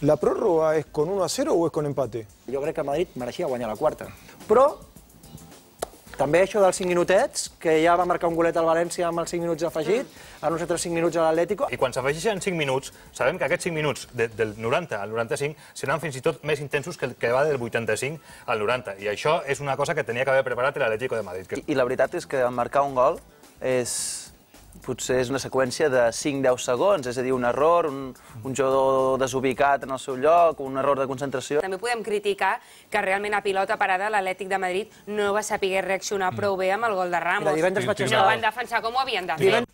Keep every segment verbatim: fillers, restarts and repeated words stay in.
¿La prórroga es con uno a cero o es con empate? Jo crec que el Madrid mereixia guanyar la quarta. Però també això dels cinc minutets, que ja va marcar un golet al València amb els cinc minuts afegit, a nosaltres cinc minuts a l'Atlético. I quan s'afegeixen cinc minuts, sabem que aquests cinc minuts de, del noranta al noranta-cinc seran fins i tot més intensos que el que va del vuitanta-cinc al noranta. I això és una cosa que tenia que haver preparat l'Atlético de Madrid. I, I la veritat és que marcar un gol és... potser és una seqüència de cinc a deu segons, és a dir, un error, un, un jugador desubicat en el seu lloc, un error de concentració. També podem criticar que realment a pilota parada l'Atlètic de Madrid no va saber reaccionar prou bé amb el gol de Ramos. No van defensar com ho havien de fer.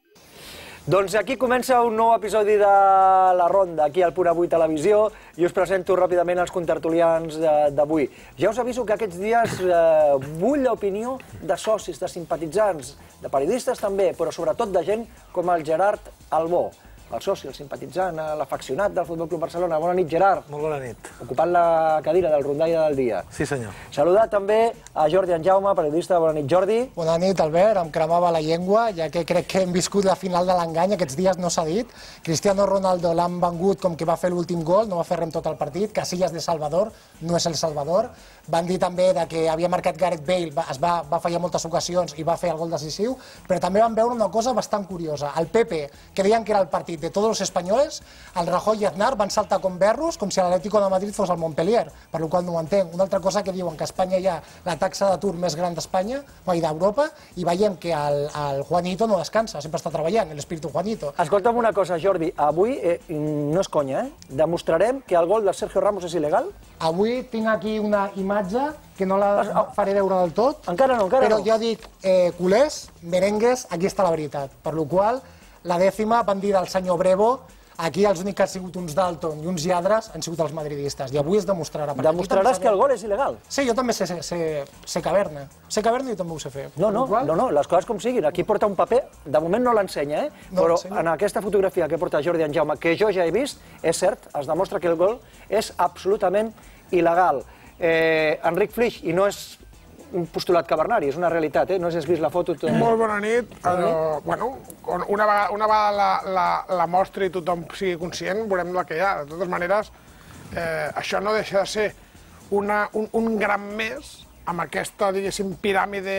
Doncs aquí comença un nou episodi de La Ronda, aquí al Punt Avui Televisió, i us presento ràpidament els contertulians d'avui. Ja us aviso que aquests dies eh, vull l'opinió de socis, de simpatitzants, de periodistes també, però sobretot de gent com el Gerard Albó, el soci, el simpatitzant, l'afeccionat del Futbol Club Barcelona. Bona nit, Gerard. Molt bona nit. Ocupant la cadira del rondaire del dia. Sí, senyor. Saludar també a Jordi Anjaume, periodista. Bona nit, Jordi. Bona nit, Albert. Em cremava la llengua, ja que crec que hem viscut la final de l'engany. Aquests dies no s'ha dit. Cristiano Ronaldo l'han vengut com que va fer l'últim gol, no va fer res en tot el partit. Casillas de Salvador, no és el Salvador. Van dir també que havia marcat Gareth Bale, es va, va fallar moltes ocasions i va fer el gol decisiu, però també van veure una cosa bastant curiosa. El Pepe, que deien que era el partit de tots els espanyols, el Rajoy i Aznar van saltar com berros, com si l'Atlético de Madrid fos el Montpellier, per la qual no ho entenc. Una altra cosa que diuen que a Espanya hi ha la taxa d'atur més gran d'Espanya, i d'Europa, i veiem que el, el Juanito no descansa, sempre està treballant, l'espíritu Juanito. Escolta'm una cosa, Jordi, avui, eh, no és conya, eh? Demostrarem que el gol de Sergio Ramos és il·legal? Avui tinc aquí una imatge que no la faré veure del tot. Encara no, encara però no. Però jo dic, eh, culers, merengues, aquí està la veritat. Per la qual la dècima van dir del senyor Brevo, aquí els únics que han sigut uns Dalton i uns lladres han sigut els madridistes. I avui es demostrarà. Demostraràs que el gol és il·legal? Sí, jo també sé, sé, sé, sé caverna. Sé caverna i jo també ho sé fer. No, no, no, no, les coses com siguin. Aquí porta un paper, de moment no l'ensenya, eh? No però l'ensenya. en aquesta fotografia que porta Jordi Anjaume, que jo ja he vist, és cert, es demostra que el gol és absolutament il·legal. Eh, Enric Flix, i no és un postulat cavernari, és una realitat, eh? No has vist la foto... Molt bona nit. Uh, bueno, una vegada, una vegada la, la, la mostra i tothom sigui conscient, veurem la que hi ha. De totes maneres, eh, això no deixa de ser una, un, un gran més amb aquesta, diguéssim, piràmide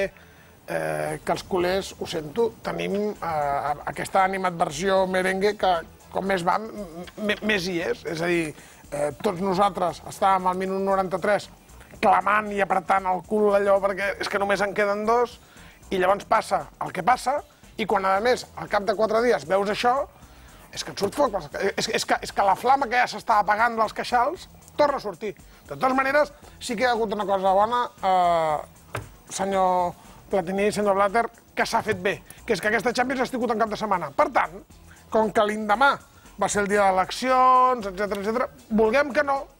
eh, que els culers, ho sento, tenim eh, aquesta animadversió merengue que, com més va, més hi és. És a dir, eh, tots nosaltres estàvem al minut noranta-tres clamant i apretant el cul d'allò perquè és que només en queden dos, i llavors passa el que passa, i quan, a més, al cap de quatre dies veus això, és que et surt foc. És, és, que, és que la flama que ja s'està apagant dels queixals torna a sortir. De totes maneres, sí que hi ha hagut una cosa bona, eh, senyor Platini i senyor Blatter, que s'ha fet bé, que és que aquesta Champions ha estat en cap de setmana. Per tant, com que l'endemà va ser el dia d'eleccions, etcètera, etcètera, vulguem que no,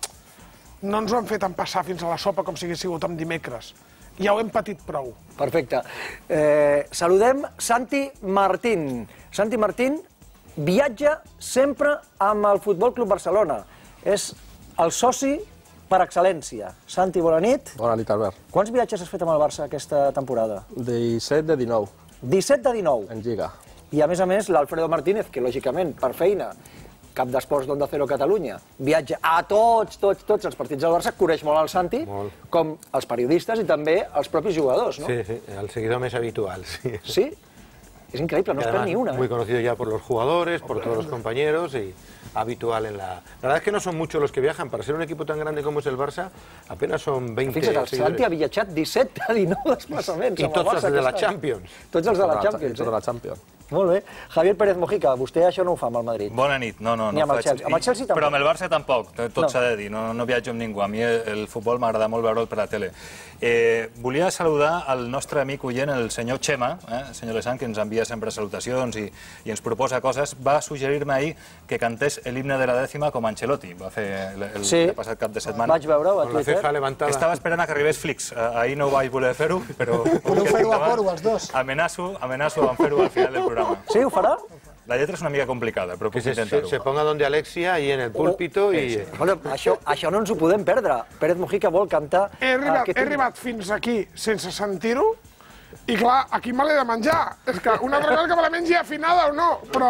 no ens ho han fet empassar fins a la sopa com si hagués sigut amb dimecres. Ja ho hem patit prou. Perfecte. Eh, saludem Santi Martín. Santi Martín viatja sempre amb el Futbol Club Barcelona. És el soci per excel·lència. Santi, bona nit. Bona nit, Albert. Quants viatges has fet amb el Barça aquesta temporada? disset de dinou. disset de dinou? En Lliga. I a més a més, l'Alfredo Martínez, que lògicament, per feina, cap d'esports d'Onda Cero Catalunya, viatja a tots, tots, tots els partits del Barça, coneix molt el Santi, molt. Com els periodistes i també els propis jugadors, ¿no? Sí, sí, el seguidor més habitual, sí. ¿Sí? Es increíble, no espera ni una. Muy ¿eh? conocido ya por los jugadores, por todos los compañeros y habitual en la... La verdad es que no son muchos los que viajan. Para ser un equipo tan grande como es el Barça, apenas son veinte Fixa't, el Santi ha viatjat disset de dinou desplaçaments. I tots els de la Champions. Tots els de la Champions. Tots de la Champions. Molt bé. Javier Pérez Mojica, vostè això no ho fa amb el Madrid. Bona nit. No, no, Ni no amb el faig. Chelsea. Amb el Chelsea tampoc. Però amb el Barça tampoc, tot No. s'ha de dir. No, no viatjo amb ningú. A mi el futbol m'agrada molt veure'l per la tele. Eh, volia saludar el nostre amic oient, el senyor Xema, eh, el senyor Lesan, que ens envia sempre salutacions i, i ens proposa coses. Va suggerir-me ahir que cantés l'himne de la dècima com Ancelotti. Va fer el, el, Sí. el passat cap de setmana. Vaig veure-ho a Con la Twitter. ceja levantada. Estava esperant a que arribés Flix. Eh, Ahir no ho vaig voler fer-ho, però... Podeu fer-ho a coro, els dos. Amenaço, amenaço amb fer-ho al final del programa. Sí, ho farà? La lletra és una mica complicada, però Que puc se, se, intentar-ho. se ponga donde Alexia y en el púlpito y... Bueno, això, això no ens ho podem perdre. Pérez Mojica vol cantar... He arribat, aquest he himne. arribat fins aquí sense sentir-ho, i clar, aquí me l'he de menjar. És que una altra cosa que me la mengi afinada o no, però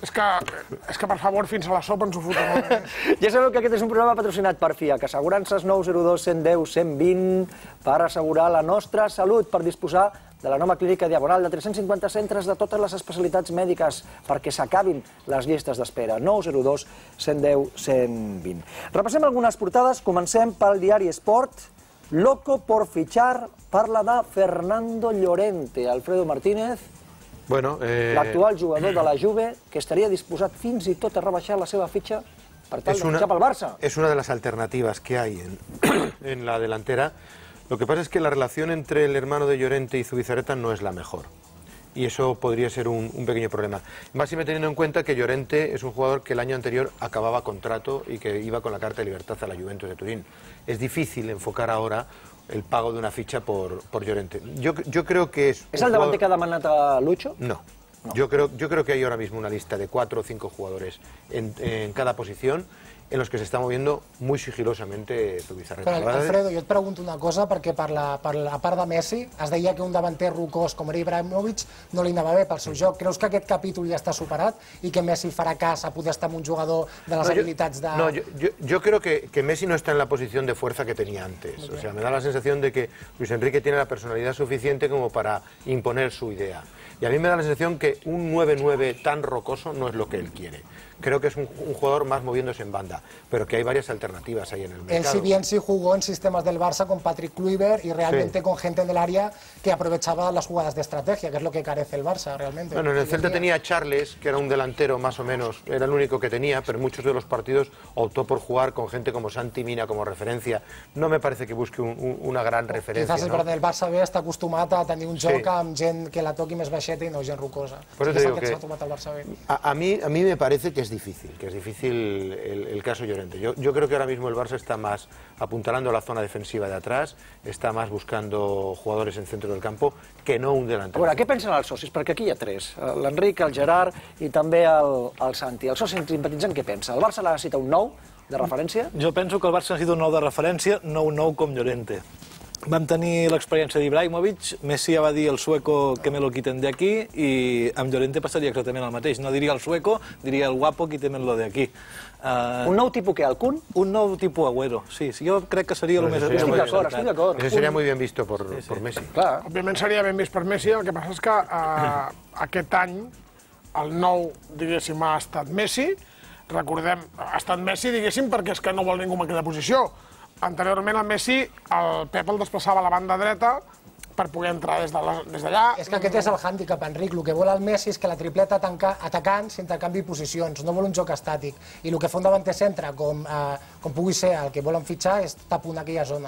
És que, és que, per favor, fins a la sopa ens ho fotem. Ja sabeu que aquest és un programa patrocinat per FIAC, assegurances nou zero dos cent deu cent vint, per assegurar la nostra salut, per disposar de la nova clínica Diagonal, de tres-cents cinquanta centres de totes les especialitats mèdiques, perquè s'acabin les llistes d'espera. nou zero dos cent deu cent vint. Repassem algunes portades, comencem pel diari Sport. Loco por fichar, parla de Fernando Llorente. Alfredo Martínez, Bueno, eh... l'actual jugador de la Juve, que estaria disposat fins i tot a rebaixar la seva fitxa per tal de fitxar pel Barça. Es una de las alternativas que hay en, en la delantera. Lo que pasa es que la relación entre el hermano de Llorente y Zubizarreta no es la mejor. Y eso podría ser un, un pequeño problema. Más si me teniendo en cuenta que Llorente es un jugador que el año anterior acababa contrato y que iba con la carta de libertad a la Juventus de Turín. Es difícil enfocar ahora el pago de una ficha por, por Llorente. Yo, yo creo que es... ¿Es el davanter que ha demanat a Lucho? No. no. Yo, creo, yo creo que hay ahora mismo una lista de cuatro o cinco jugadores en, en cada posición en los que se está moviendo muy sigilosamente Zubizarreta. Però, Alfredo, jo et pregunto una cosa, perquè per la, per la part de Messi es deia que un davanter rocós com era Ibrahimovic no li anava bé pel seu joc. Creus que aquest capítol ja està superat i que Messi farà cas a poder estar amb un jugador de les no, habilitats de... No, yo, yo, yo creo que, que Messi no está en la posición de fuerza que tenía antes. Okay. O sea, me da la sensación de que Luis Enrique tiene la personalidad suficiente como para imponer su idea. Y a mí me da la sensación que un nueve nueve tan rocoso no es lo que él quiere. Creo que es un, un jugador más moviéndose en banda, pero que hay varias alternativas ahí en el mercado. Él si bien sí jugó en sistemas del Barça con Patrick Kluivert y realmente sí. con gente en el área que aprovechaba las jugadas de estrategia, que es lo que carece el Barça realmente. Bueno, en el Celta tenía a Charles, que era un delantero más o menos, era el único que tenía, pero en muchos de los partidos optó por jugar con gente como Santi Mina como referencia. No me parece que busque un, un, una gran referencia. Quizás ¿no? el Barça B està acostumat a tenir un joc sí. amb gent que la toqui més baixeta i no gent rocosa. Por eso sí, digo que, que el Barça B. A, a, mí, a mí me parece que es difícil, que es difícil el, el caso Llorente. Yo, yo creo que ahora mismo el Barça está más apuntalando la zona defensiva de atrás, está más buscando jugadores en centro del campo que no un delantero. A veure, què pensen els socis? Perquè aquí hi ha tres, l'Enric, el Gerard i també el, el Santi. El soci simpatitzant què pensa? El Barça necessita un nou de referència? Jo penso que el Barça necessita un nou de referència, no un nou com Llorente. Vam tenir l'experiència d'Ibrahimovic, Messi ja va dir el sueco que me lo quiten de aquí i amb Llorente passaria exactament el mateix. No diria el sueco, diria el guapo quítemelo de aquí. Uh, un nou tipus què, el Kun? Un nou tipus Agüero, sí. Jo crec que seria el més... Estic d'acord, estic d'acord. Eso sería muy bien visto por, sí, sí. por Messi. Clar. Òbviament seria ben vist per Messi, el que passa és que uh, aquest any el nou, diguéssim, ha estat Messi. Recordem, ha estat Messi, diguéssim, perquè és que no vol ningú en aquella posició. Anteriorment el Messi, el Pep el desplaçava a la banda dreta per poder entrar des d'allà. És que aquest és el hàndicap, Enric. El que vol el Messi és que la tripleta atacant s'intercanvi posicions, no vol un joc estàtic. I el que fa un davanter centre, com, eh, com pugui ser el que volen fitxar, és taponar aquella zona.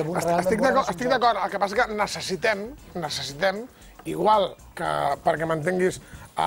Estic d'acord, el que passa que necessitem, necessitem, igual que, perquè m'entenguis,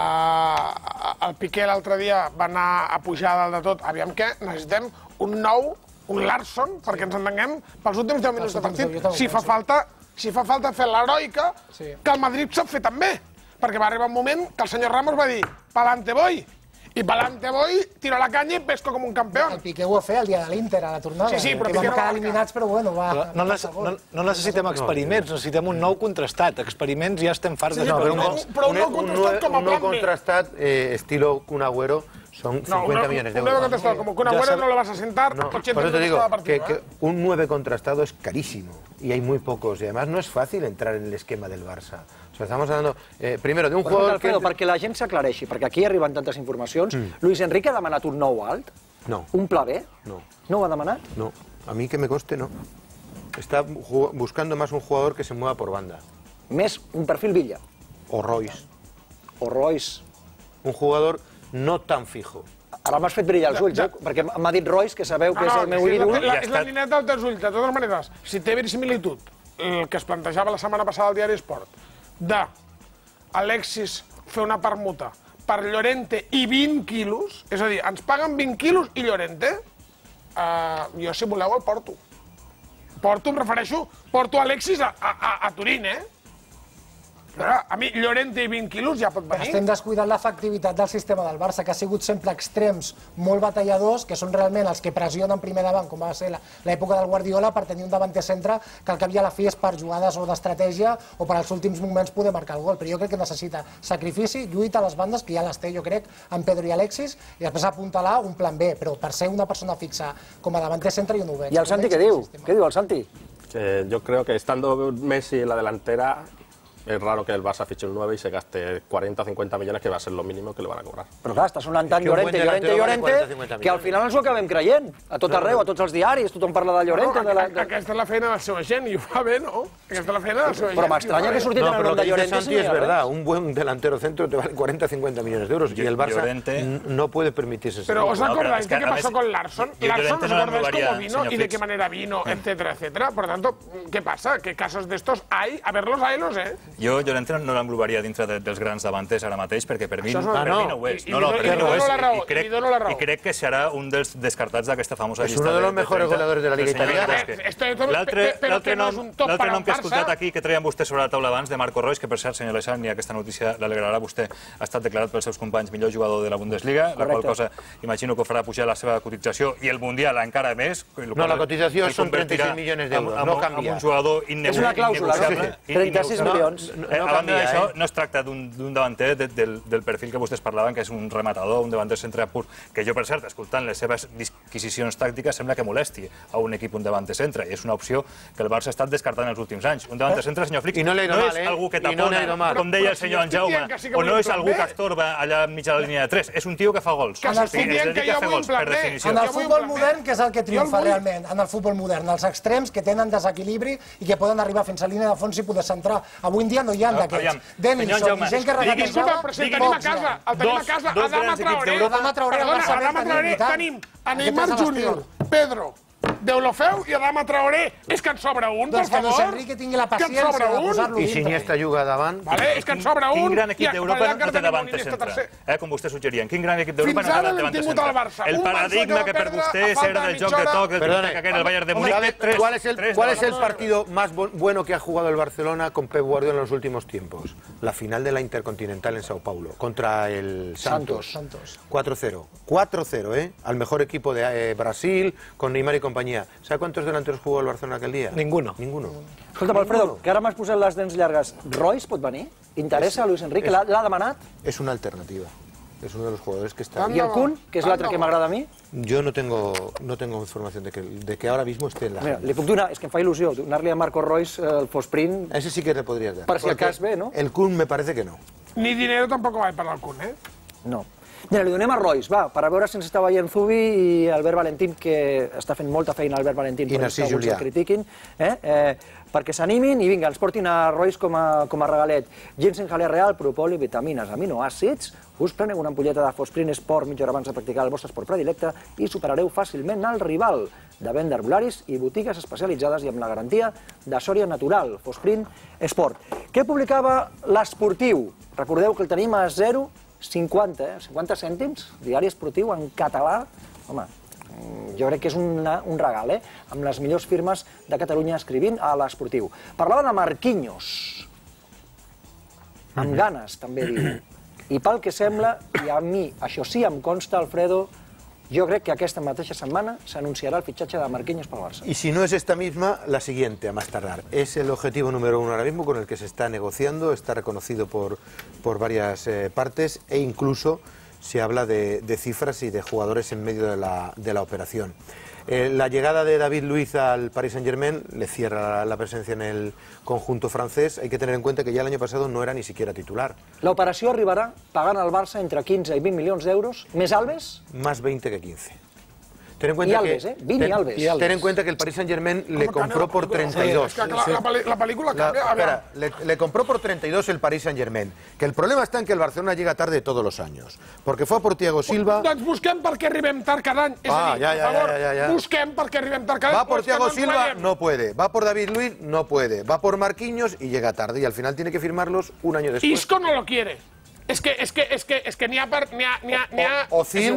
eh, el Piqué l'altre dia va anar a pujar dalt de tot, aviam què, necessitem un nou, un Larsson, perquè ens entenguem, pels últims deu minuts de partit. Si fa falta... Si fa falta fer l'heroica, sí. que el Madrid sap fer també. Perquè va arribar un moment que el senyor Ramos va dir «Palante voy». I Palante voy, tiro la canya i pesco com un campió. El Piqué ho va fer el dia de l'Inter, a la tornada. Sí, sí, però que vam quedar eliminats, però bueno, va... Però no, no, no necessitem experiments, necessitem un nou contrastat. Experiments ja estem farts sí, d'experiments. Però un nou contrastat com a plan B. Un nou contrastat, eh, estilo Kun Agüero, son cincuenta no, millones de euros. Un nueve contrastado, como Kun Agüero no lo vas a sentar no, ochenta por eso te digo cada partido, que, ¿eh? que un nueve contrastado es carísimo y hay muy pocos y además no es fácil entrar en el esquema del Barça. O sea, estamos hablando, eh, primero, de un Però, jugador Alfredo, que... perquè la gent s'aclareixi, perquè aquí arriben tantes informacions, mm. Luis Enrique ha demanat un nou alt? No. Un pla B? No. No ho ha demanat? No, a mí que me conste, no. Está buscando más un jugador que se mueva por banda. Més un perfil Villa? O Royce. O Royce. Un jugador no tan fijo. Ara m'has fet brillar els ulls, eh? Perquè m'ha dit Royce, que sabeu que és el meu ídol. És la nineta dels ulls, de totes maneres. Si té verisimilitud, el que es plantejava la setmana passada al diari Esport, de Alexis fer una permuta per Llorente i vint quilos, és a dir, ens paguen vint quilos i Llorente, eh, jo si voleu el porto. Porto, em refereixo, porto Alexis a, a, a Turín, eh? A mi, Llorente i vint quilos ja pot venir. Estem descuidant l'efectivitat del sistema del Barça, que ha sigut sempre extrems molt batalladors, que són realment els que pressionen primer davant, com va ser l'època del Guardiola, per tenir un davanter centre que al cap i a la fi és per jugades o d'estratègia o per als últims moments poder marcar el gol. Però jo crec que necessita sacrifici, lluita a les bandes, que ja les té, jo crec, amb Pedro i Alexis, i després apuntalar un plan B, però per ser una persona fixa com a davanter centre jo no ho veig. I el Santi què diu? Què diu el Santi? Yo creo que estando Messi en la delantera, es raro que el Barça fiche un nueve y se gaste cuarenta o cincuenta millones, que va a ser lo mínimo que le van a cobrar. Però clar, està sonant tant Llorente, Llorente, Llorente, que al final ens ho acabem creient. A tot arreu, a tots els diaris, tothom parla de Llorente. Aquesta és la feina del seu agent, i ho fa bé, no? Aquesta és la feina del seu agent. Però m'estranya que sortit en el nom de Llorente. Santi es verdad, un buen delantero centro te vale cuarenta o cincuenta millones de euros y el Barça no puede permitirse eso. Pero ¿os acordáis de qué pasó con Larsson? Larsson, ¿os acordáis cómo vino y de qué manera vino, etcétera, etcétera? Por tanto, ¿qué pasa? ¿Qué casos de estos hay? A verlos, haylos, eh? Jo, Llorente, no l'englobaria dintre dels grans davanters ara mateix, perquè per mi no ho és. No, no, per mi no ho és. I crec que serà un dels descartats d'aquesta famosa llista. És un dels mejores goleadors de la Liga Italiana. L'altre nom que he escoltat aquí, que treien vostès sobre la taula abans, de Marco Reus, que per cert, senyor Lessant, i aquesta notícia l'alegrarà vostè, ha estat declarat pels seus companys millor jugador de la Bundesliga, la qual cosa imagino que farà pujar la seva cotització i el Mundial encara més. No, la cotització són trenta-sis milions d'euros, no canvia. Amb un jugador innegociable. És una clàusula, trenta-sis milions. A banda d'això, no es tracta d'un davanter del perfil que vostès parlaven, que és un rematador, un davanter centre pur, que jo, per cert, escoltant les seves disquisicions tàctiques, sembla que molesti a un equip un davanter centre, i és una opció que el Barça ha estat descartant els últims anys. Un davanter centre, senyor Flix, no és algú que tapona, com deia el senyor Jaume, o no és algú que estorba allà enmig de la línia de tres, és un tio que fa gols. Es dedica a fer gols, per definició. En el futbol modern, que és el que triomfa realment, en el futbol modern, els extrems que tenen desequilibri i que poden arribar fins a línia de fons i poder centrar. Avui en dia no hi ha d'aquests. Denilson i gent que regatejava... Però si el tenim a casa, el tenim a casa, Adama Traoré. Perdona, Adama Traoré, tenim a Neymar Júnior, Pedro, Deulofeu i Adama Traoré. És que en sobra un, per favor. Doncs que Luis Enrique tingui la paciència de posar-lo dintre. I si Iniesta juga davant... És que en sobra un. Quin gran equip d'Europa no té davanter centre, com vostè suggerien. Quin gran equip d'Europa no té davanter centre. El paradigma que per vostès era del joc de toc, del tic-tac aquell, el Bayern de Múnich... ¿Cuál es el partido más bueno que ha jugado el Barcelona con Pep Guardiola en los últimos tiempos? La final de la Intercontinental en Sao Paulo, contra el Santos. cuatro cero. cuatro cero, ¿eh? Al mejor equipo de Brasil, con Neymar y compañía. ¿Sabe cuántos delanteros jugó el Barcelona aquel día? Ninguno. Ninguno. Escolta'm, Alfredo, que ara m'has posat les dents llargues. Royce pot venir? Interessa a Luis Enrique? L'ha demanat? Es una alternativa. Es uno de los jugadores que está... ¿Y el Kun, que és l'altre que m'agrada a mi? Yo no tengo, no tengo información de que, de que ahora mismo esté en la... Mira, li puc donar, és que em fa il·lusió, donar-li a Marco Royce el Fosprint... Ese sí que le podrías dar. Per si acas ve, ¿no? El Kun me parece que no. Ni dinero tampoco va para el Kun, ¿eh? No. Mira, li donem a Royce, va, per a veure si ens està veient Zubi i Albert Valentín, que està fent molta feina Albert Valentín, i Narcís Julià, que critiquin, eh? Eh, perquè s'animin i vinga, ens portin a Royce com a, com a regalet. Ginseng Jalea Real, propoli, vitamines, aminoàcids, us preneu una ampolleta de Fosprint Sport mitja hora abans de practicar el vostre esport predilecte i superareu fàcilment el rival. De venda herbolaris i botigues especialitzades i amb la garantia de Sòria Natural, Fosprint Sport. Què publicava l'Esportiu? Recordeu que el tenim a zero coma cinquanta, eh? cinquanta cèntims, diari esportiu en català. Home, jo crec que és una, un regal, eh? Amb les millors firmes de Catalunya escrivint a l'Esportiu. Parlava de Marquinhos, amb ganes, també diu. I pel que sembla, i a mi, això sí em consta, Alfredo, yo creo que aquesta mateixa setmana s'anunciarà el fitxatge de Marquinhos pel Barça. Y si no es esta misma, la siguiente, a más tardar. Es el objetivo número uno ahora mismo con el que se está negociando, está reconocido por, por varias eh, partes e incluso se habla de, de cifras y de jugadores en medio de la, de la operación. Eh, la llegada de David Luiz al Paris Saint-Germain le cierra la, la presencia en el conjunto francés. Hay que tener en cuenta que ya el año pasado no era ni siquiera titular. L'operació arribarà pagant al Barça entre quinze i vint milions d'euros, més Alves? Más veinte que quince. Ten en cuenta y Alves, que, ¿eh? Vini ten, Alves. Ten en cuenta que el Paris Saint-Germain le compró por treinta y dos. Sí, es que la, la, la película cambia. La, espera, le, le compró por treinta y dos el Paris Saint-Germain. Que el problema está en que el Barcelona llega tarde todos los años. Porque fue a por Thiago Silva... Doncs busquem per què arribem tard cada any. És ah, a dir, ja, ja, per favor, ja, ja, ja. busquem per què arribem tard cada any. Va por Thiago Silva, no puede. Va por David Luiz, no puede. Va por Marquinhos y llega tarde. Y al final tiene que firmarlos un año después. Isco no lo quiere. Es que, es que, es que, es que ni ha... Ni ha, ni ha, ni ha Ozil...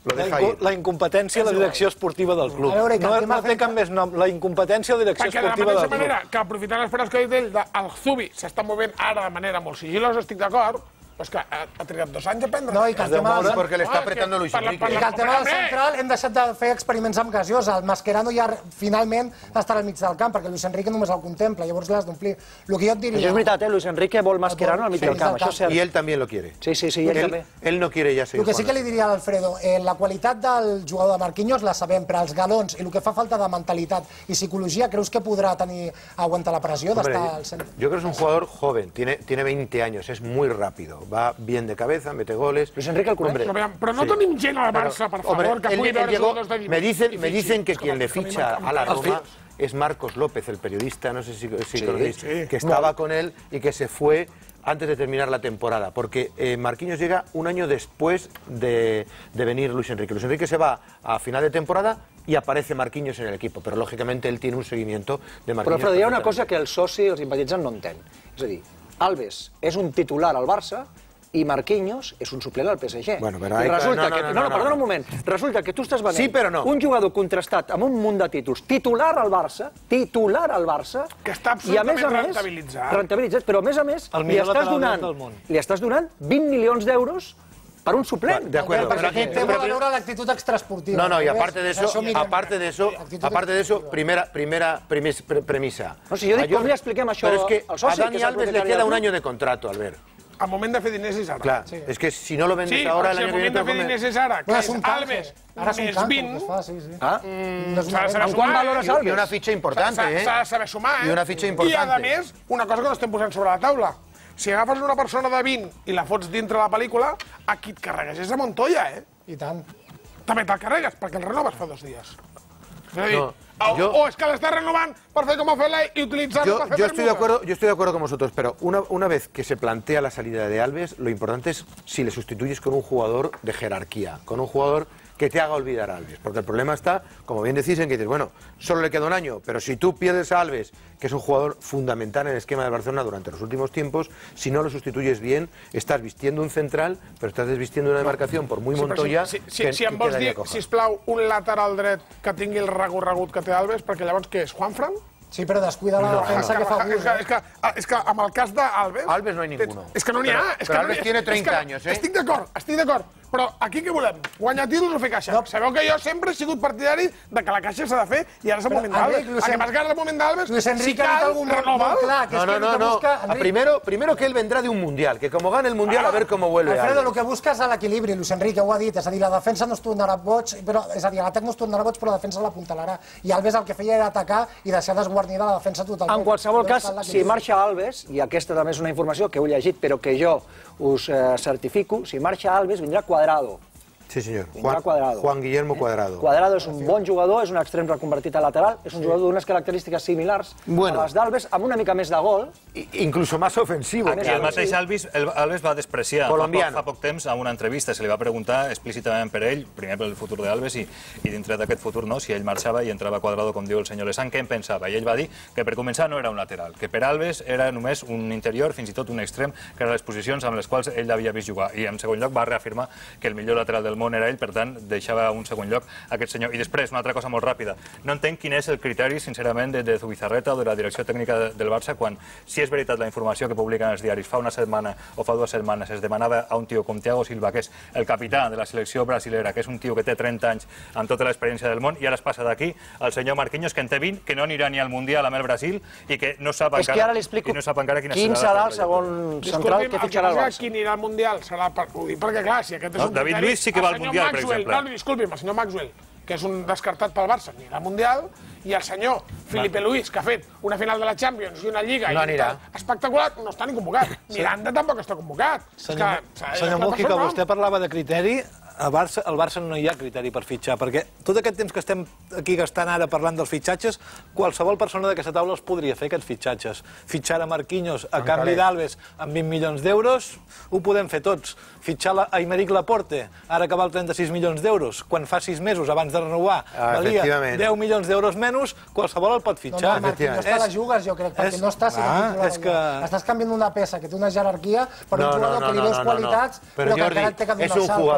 La incompetència de la direcció esportiva del club. No té cap més nom, la incompetència de la direcció esportiva del club. Perquè de la mateixa manera que aprofitant les paraules que ha dit ell, el Zubi s'està movent ara de manera molt sigil·losa, estic d'acord, però és que ha trigat dos anys a prendre. No, i que el tema del perquè l'està apretando Luis Enrique. I que el tema del central hem deixat de fer experiments amb Gasiosa. El Mascherano ja finalment estarà al mig del camp, perquè Luis Enrique només el contempla, llavors l'has d'omplir. El que jo et diria... Això és veritat, eh? Luis Enrique vol Mascherano al mig del camp, això és cert. I ell també lo quiere. Sí, sí, sí, ell també. Ell no quiere ja seguir. El que sí que li diria a l'Alfredo, la qualitat del jugador de Marquinhos la sabem, però els galons i el que fa falta de mentalitat i psicologia, creus que podrà tenir aguantar la pressió d'estar al centre? Yo creo que es un jugador joven, tiene, tiene veinte años, es muy rápido, va bien de cabeza, mete goles. Luis Enrique el coneix. Però no tenim gent al Barça, per favor, que pugui veure jugadors de me dicen, me dicen que quien le ficha a la Roma es Marcos López, el periodista, no sé si, si conocéis, que estaba con él y que se fue antes de terminar la temporada, porque eh, Marquinhos llega un año después de, de venir Luis Enrique. Luis Enrique se va a final de temporada y aparece Marquinhos en el equipo, pero lógicamente él tiene un seguimiento de Marquinhos. Però Fred, hi ha una cosa que el soci, els simpatitzants, no entén. És a dir, Alves és un titular al Barça i Marquinhos és un suplent al P S G. Bueno, però I resulta no, no, que... no, No, no, no, perdona no. un moment. Resulta que tu estàs venent Sí, però no. un jugador contrastat amb un munt de títols, titular al Barça, titular al Barça, que està i a més a absolutament més, rentabilitzat. rentabilitzat, però a més a més El li millor estàs lateral donant, del món. li estàs donant vint milions d'euros per un suplent. De acuerdo, Perquè pero aquí- té molt a veure l'actitud extraesportiva. No, no, y ¿ves? aparte de eso, Això mira- aparte de eso, actitud aparte de eso, extrasportiva. primera, primera premis- pre- premisa. No, si jo dic, Mayor- com li expliquem això Pero es que al soci, a que Dani és el Alves le propietari queda del un club? año de contrato, Albert. Al moment de fer diners és ara. Claro, es que si no lo vendes Sí, ahora, el si año al que viene moment te de lo fer comes. diners és ara, que Ara és és un càlcul, Alves ara és un més càlcul vint, que es fa, sí, sí. Ah? No és s'ha de una saber Amb sumar. quant valores i- Alves? Y una ficha importante, S'ha ¿eh? s'ha de saber sumar, eh? I una fitxa I, importante. a més, una cosa que no estem posant sobre la taula. Si agafes una persona de vint i la fots dintre la pel·lícula, a qui et carregues? És a Montoya, eh? I tant. També te'l carregues, perquè el renoves fa dos dies. És a dir, No, o, jo- o és que l'estàs renovant per fer com a Fela i utilitzar-lo Yo, per fer yo estoy de permuta. acuerdo, yo estoy de acuerdo con vosotros, pero una, una vez que se plantea la salida de Alves, lo importante es si le sustituyes con un jugador de jerarquía, con un jugador que te haga olvidar a Alves, porque el problema está, como bien decís, en que dices, bueno, solo le queda un año, pero si tú pierdes a Alves, que es un jugador fundamental en el esquema de Barcelona durante los últimos tiempos, si no lo sustituyes bien, estás vistiendo un central, pero estás desvistiendo una demarcación por muy Sí, però Montoya si, si, que, si em que vols quedaria dir, coja. sisplau, un lateral dret que tingui el recorregut que té Alves, perquè llavors què és, Juanfran? Sí, però descuida la No, defensa és que fa és abús. que, eh? és, que, és que amb el cas d'Alves... Alves no hay ninguno. És que no n'hi ha. Però- És però que Alves no hi ha- tiene és treinta que años, eh? Estic d'acord, estic d'acord. Però aquí què volem? Guanyar títols o fer caixa? No. Sabeu que jo sempre he sigut partidari de que la caixa s'ha de fer i ara és el Però, moment d'Alves. Enric, Luis El que En- passa que ara és el moment d'Alves, Luis si Enrique ha dit cal, algú molt, renova'l. molt clar, que No, és no, que no, el que no. busca... Ah, Enric, Primero, primero que él vendrá de un mundial, que como gane el mundial a ver cómo vuelve. Alfredo, Alves. el que busca és l'equilibri, Luis Enrique ho ha dit, és a dir, la defensa no es tornarà boig, però, és a dir, l'atac no es tornarà boig, però la defensa l'apuntalarà. I Alves el que feia era atacar i deixar desguarnida la defensa totalment. En qualsevol Llavors, cas, cal si l'equilibri. marxa Alves, i aquesta també és una informació que heu llegit però que jo us eh, certifico, si marxa Alves vindrà Cuadrado. Sí, señor. Vindrà Juan, Cuadrado. Juan Guillermo Cuadrado. Cuadrado és un bon jugador, és un extrem reconvertit a lateral, és un jugador d'unes característiques similars Bueno. a les d'Alves, amb una mica més de gol. I- Incluso más ofensivo. A més, I el Sí. mateix Alves, el, Alves va despreciar fa poc, Colombiano. fa poc temps a una entrevista, se li va preguntar explícitament per ell, primer pel futur d'Alves i, i dintre d'aquest futur no, si ell marxava i entrava Cuadrado, com diu el senyor Lesan, què en pensava? I ell va dir que per començar no era un lateral, que per Alves era només un interior, fins i tot un extrem, que eren les posicions amb les quals ell l'havia vist jugar. I en segon lloc va reafirmar que el millor lateral del món era ell, per tant deixava un segon lloc aquest senyor. I després, una altra cosa molt ràpida, no entenc quin és el criteri, sincerament, de, de Zubizarreta o de la direcció tècnica de, del Barça quan, si és veritat la informació que publiquen els diaris, fa una setmana o fa dues setmanes es demanava a un tio com Thiago Silva, que és el capità de la selecció brasilera, que és un tio que té trenta anys amb tota l'experiència del món, i ara es passa d'aquí al senyor Marquinhos, que en té vint, que no anirà ni al Mundial amb el Brasil i que no sap És que encara, ara li explico i no sap encara quina quin serà, serà la el segon Disculpi'm, central que el fitxarà el passa Barça. és que qui anirà al Mundial serà... Per, ho dic perquè, clar, si aquest és No, un David criteri... Luiz sí que va al el senyor Mundial, per Maxwell, exemple. No, disculpi'm, el senyor Maxwell, que és un descartat pel Barça, anirà al Mundial, i el senyor Felipe Luis, que ha fet una final de la Champions i una Lliga No i anirà. tal, espectacular, no està ni convocat. Miranda tampoc està convocat. Senyor, És que, senyor Mújica, vostè parlava de criteri. A Barça, al Barça no hi ha criteri per fitxar, perquè tot aquest temps que estem aquí gastant ara parlant dels fitxatges, qualsevol persona d'aquesta taula els podria fer, aquests fitxatges. Fitxar a Marquinhos a canvi d'Alves amb vint milions d'euros, ho podem fer tots. Fitxar a Aymeric Laporte, ara que val trenta-sis milions d'euros, quan fa sis mesos abans de renovar Ah, valia efectivament. deu milions d'euros menys, qualsevol el pot No, fitxar. no, Marquinhos te la jugues, jo crec, perquè és- no estàs... Ah, és que... Estàs canviant una peça que té una jerarquia per No, un no, jugador no, que li no, veus no, no. qualitats, Pero però que Jordi, encara et té que donar es el un salt jugador, qualificatiu. es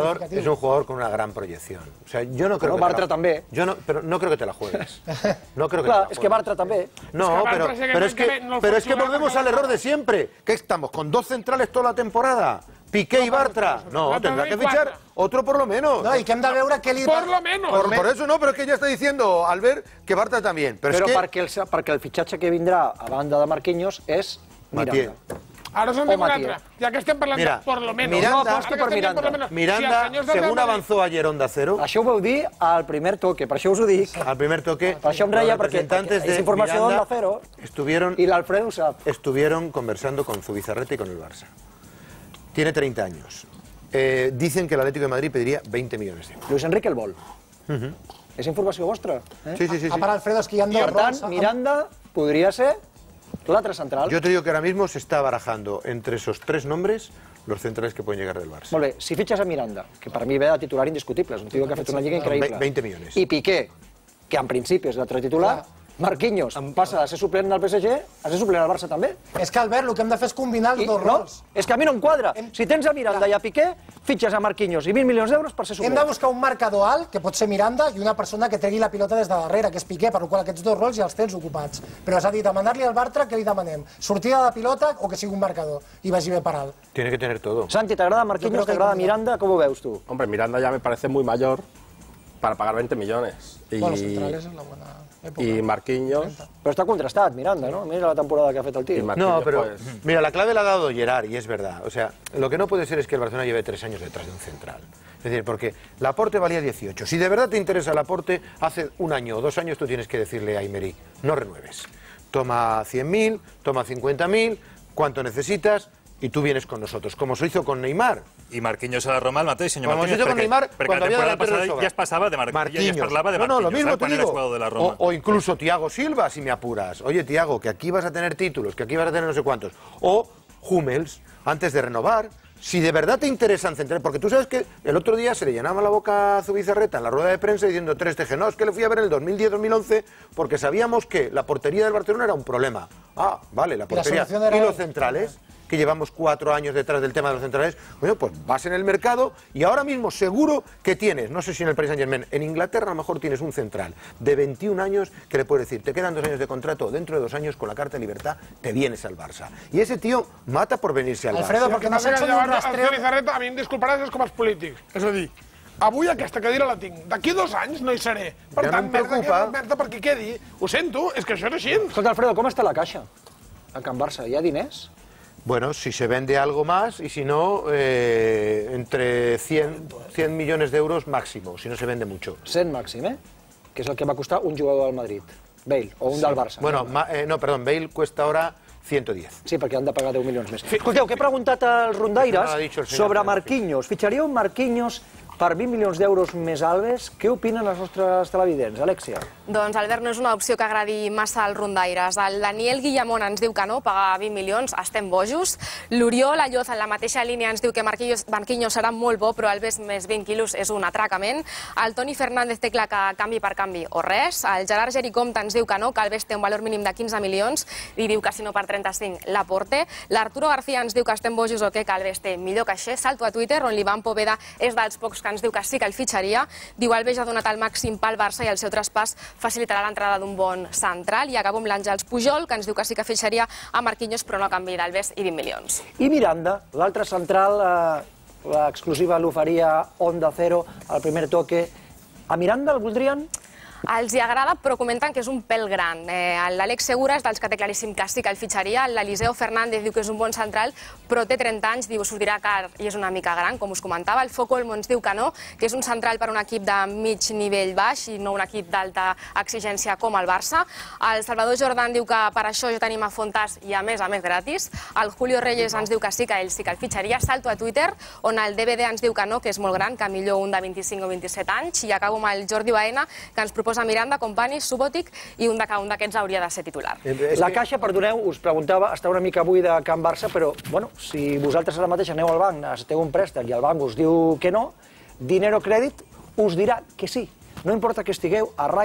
un jugador con una gran proyección. O sea, yo no creo Bueno, que Bartra te la... també. Yo no, pero no creo que te la juegues. No creo que Clar, te la és que juegues. Bartra també. No, pero, pero es que, pero es que volvemos al error de siempre. ¿Qué estamos? ¿Con dos centrales toda la temporada? ¿Piqué y Bartra? No, tendrá que fichar otro por lo menos. No, i que hem de veure què li... Por lo menos. Por, por eso no, pero es que ya está diciendo Albert que Bartra también. Pero, Però es que... perquè, el, perquè el fitxatge que vindrà a banda de Marquinhos és Matié. Miranda. Ara us en O dic un Matié. altre, ja que estem parlant Mira, de por lo menos. Miranda- No, aposto ara que per estem dient por lo Miranda. menos. Si Miranda, els senyors del según Real Madrid- avanzó ayer Onda Cero, Això ho vau dir al primer toque, per això us ho dic. al primer toque, Per això em reia, los perquè, representantes perquè és de informació Miranda d'Onda Cero estuvieron, i l'Alfredo ho sap. estuvieron conversando con Zubizarreta y con el Barça. Tiene treinta años. Eh, dicen que el Atlético de Madrid pediría veinte millones de euros. Luis Enrique el vol. És informació vostra. Eh? Sí, sí, sí. A sí. part, Alfredo, és que hi ha dos Per tant, rols. Miranda podria ser l'altre central. Yo te digo que ahora mismo se está barajando entre esos tres nombres los centrales que pueden llegar del Barça. Molt bé, si fitxes a Miranda, que per mi ve de titular indiscutible, és un tio que ha fet una lliga increïble. veinte millones. I Piqué, que en principi és l'altre titular, Marquinhos passa de ser suplent del P S G a ser suplent al Barça també. És que, Albert, el que hem de fer és combinar els I, dos no, rols. és que a mi no em quadra. Si tens a Miranda i a Piqué, fitxes a Marquinhos i vint milions d'euros per ser Hem suplent. de buscar un marcador alt, que pot ser Miranda, i una persona que tregui la pilota des de darrere, que és Piqué, per la qual aquests dos rols ja els tens ocupats. Però és a dir, demanar-li al Bartra, què li demanem? Sortida de pilota o que sigui un marcador? I vagi bé per alt. Tiene que tener todo. Santi, t'agrada Jo Marquinhos, creo que t'agrada no. Miranda, com ho veus tu? Hombre, Miranda ya me parece muy mayor para pagar veinte millones. Y, Bueno, centrales en la buena època. y Marquinhos... Però està contrastat, Miranda, no? Mira la temporada que ha fet el y tio. Marquinhos, No, pero pues, mira, la clave la ha dado Gerard y es verdad. O sea, lo que no puede ser es que el Barcelona lleve tres años detrás de un central. Es decir, porque Laporte valía dieciocho. Si de verdad te interesa Laporte, hace un año o dos años tú tienes que decirle a Aymeric, no renueves. Toma cien mil, toma cincuenta mil, ¿cuánto necesitas? Y tú vienes con nosotros, como se hizo con Neymar. I Marquinhos a la Roma el mateix, senyor Como se Marquinhos, hizo con perquè, Neymar perquè cuando la había temporada delantero de passada sobra. ja es passava de Marquinhos, ja es parlava de No, no, Marquinhos, lo mismo ¿eh? te quan eres digo. jugador de la O, Roma. o incluso Thiago Silva, si me apuras. Oye, Thiago, que aquí vas a tener títulos, que aquí vas a tener no sé cuántos. O Hummels, antes de renovar. Si de verdad te interesan centrales, porque tú sabes que el otro día se le llenaba la boca a Zubizarreta en la rueda de prensa diciendo tres T G, no, es que le fui a ver en el dos mil diez dos mil once porque sabíamos que la portería del Barcelona era un problema. Ah, vale, la portería. solución era ¿Y los él? centrales? Que llevamos cuatro años detrás del tema de los centrales, bueno, pues vas en el mercado y ahora mismo seguro que tienes, no sé si en el Paris Saint-Germain, en Inglaterra a lo mejor tienes un central de veintiún años que le puedes decir, te quedan dos años de contrato, dentro de dos años con la carta de libertad te vienes al Barça. Y ese tío mata por venirse al Alfredo, Barça. perquè no se'n són un Llavors, el rastreo... Zubizarreta, a mi em disculparàs, és com els polítics. És a dir, avui aquesta cadira la tinc, d'aquí dos anys no hi seré. Per Ja no tant, em merda, preocupa. que, merda perquè quedi. Ho sento, és que això és així. Escolta, Alfredo, com està la caixa a Can Barça? Hi ha diners? Bueno, si se vende algo más y si no, eh, entre cien, cien millones de euros máximo, si no se vende mucho. cent màxim, eh? Que és el que va costar un jugador del Madrid. Bale, o un del Barça. Bueno, ma- eh, no, perdón, Bale cuesta ahora ciento diez. Sí, perquè han de pagar deu milions més. Escolteu, que he preguntat als rondaires No ha dicho el senyor sobre Fernández. Marquinhos. Fitxaríeu Marquinhos per vint milions d'euros més Alves? Què opinen els nostres televidents? Alexia? Doncs, Albert, no és una opció que agradi massa als rondaires. El Daniel Guillamón ens diu que no, pagar vint milions, estem bojos. L'Oriol Alloz, en la mateixa línia, ens diu que Marquinhos, Marquinhos serà molt bo, però Alves més vint quilos és un atracament. El Toni Fernández té clar que canvi per canvi o res. El Gerard Gericomte ens diu que no, que Alves té un valor mínim de quinze milions i diu que si no per trenta-cinc l'aporte. L'Arturo García ens diu que estem bojos o què, que Alves té millor caixer. Salto a Twitter, on l'Ivan Poveda és dels pocs que ens diu que sí que el fitxaria. Diu Alves ha donat el màxim pel Barça i el seu traspàs facilitarà l'entrada d'un bon central. I acabo amb l'Àngels Pujol, que ens diu que sí que fitxaria a Marquinhos, però no a canvi d'Alves i vint milions. I Miranda, l'altre central, eh, l'exclusiva l'oferia Onda Cero, al primer toque. A Miranda el voldrien? Els hi agrada, però comenten que és un pèl gran. Eh, L'Àlex Segura és dels que té claríssim que sí que el fitxaria. L'Eliseo Fernández diu que és un bon central, però té trenta anys, diu sortirà car i és una mica gran, com us comentava. El Foco Olmo ens diu que no, que és un central per un equip de mig nivell baix i no un equip d'alta exigència com el Barça. El Salvador Jordan diu que per això ja tenim a Fontàs i a més a més gratis. El Julio Reyes ens diu que sí, que ell sí que el fitxaria. Salto a Twitter, on el D V D ens diu que no, que és molt gran, que millor un de vint-i-cinc o vint-i-set anys. I acabo amb el Jordi Baena, que ens proposa Miranda, Company, Subotic i un d'aquests hauria de ser titular. La caixa, perdoneu, us preguntava, està una mica buida a Can Barça, però, bueno, si vosaltres ara mateix aneu al banc, necessiteu un préstec i el banc us diu que no, Dinero Crèdit us dirà que sí. No importa que estigueu a rai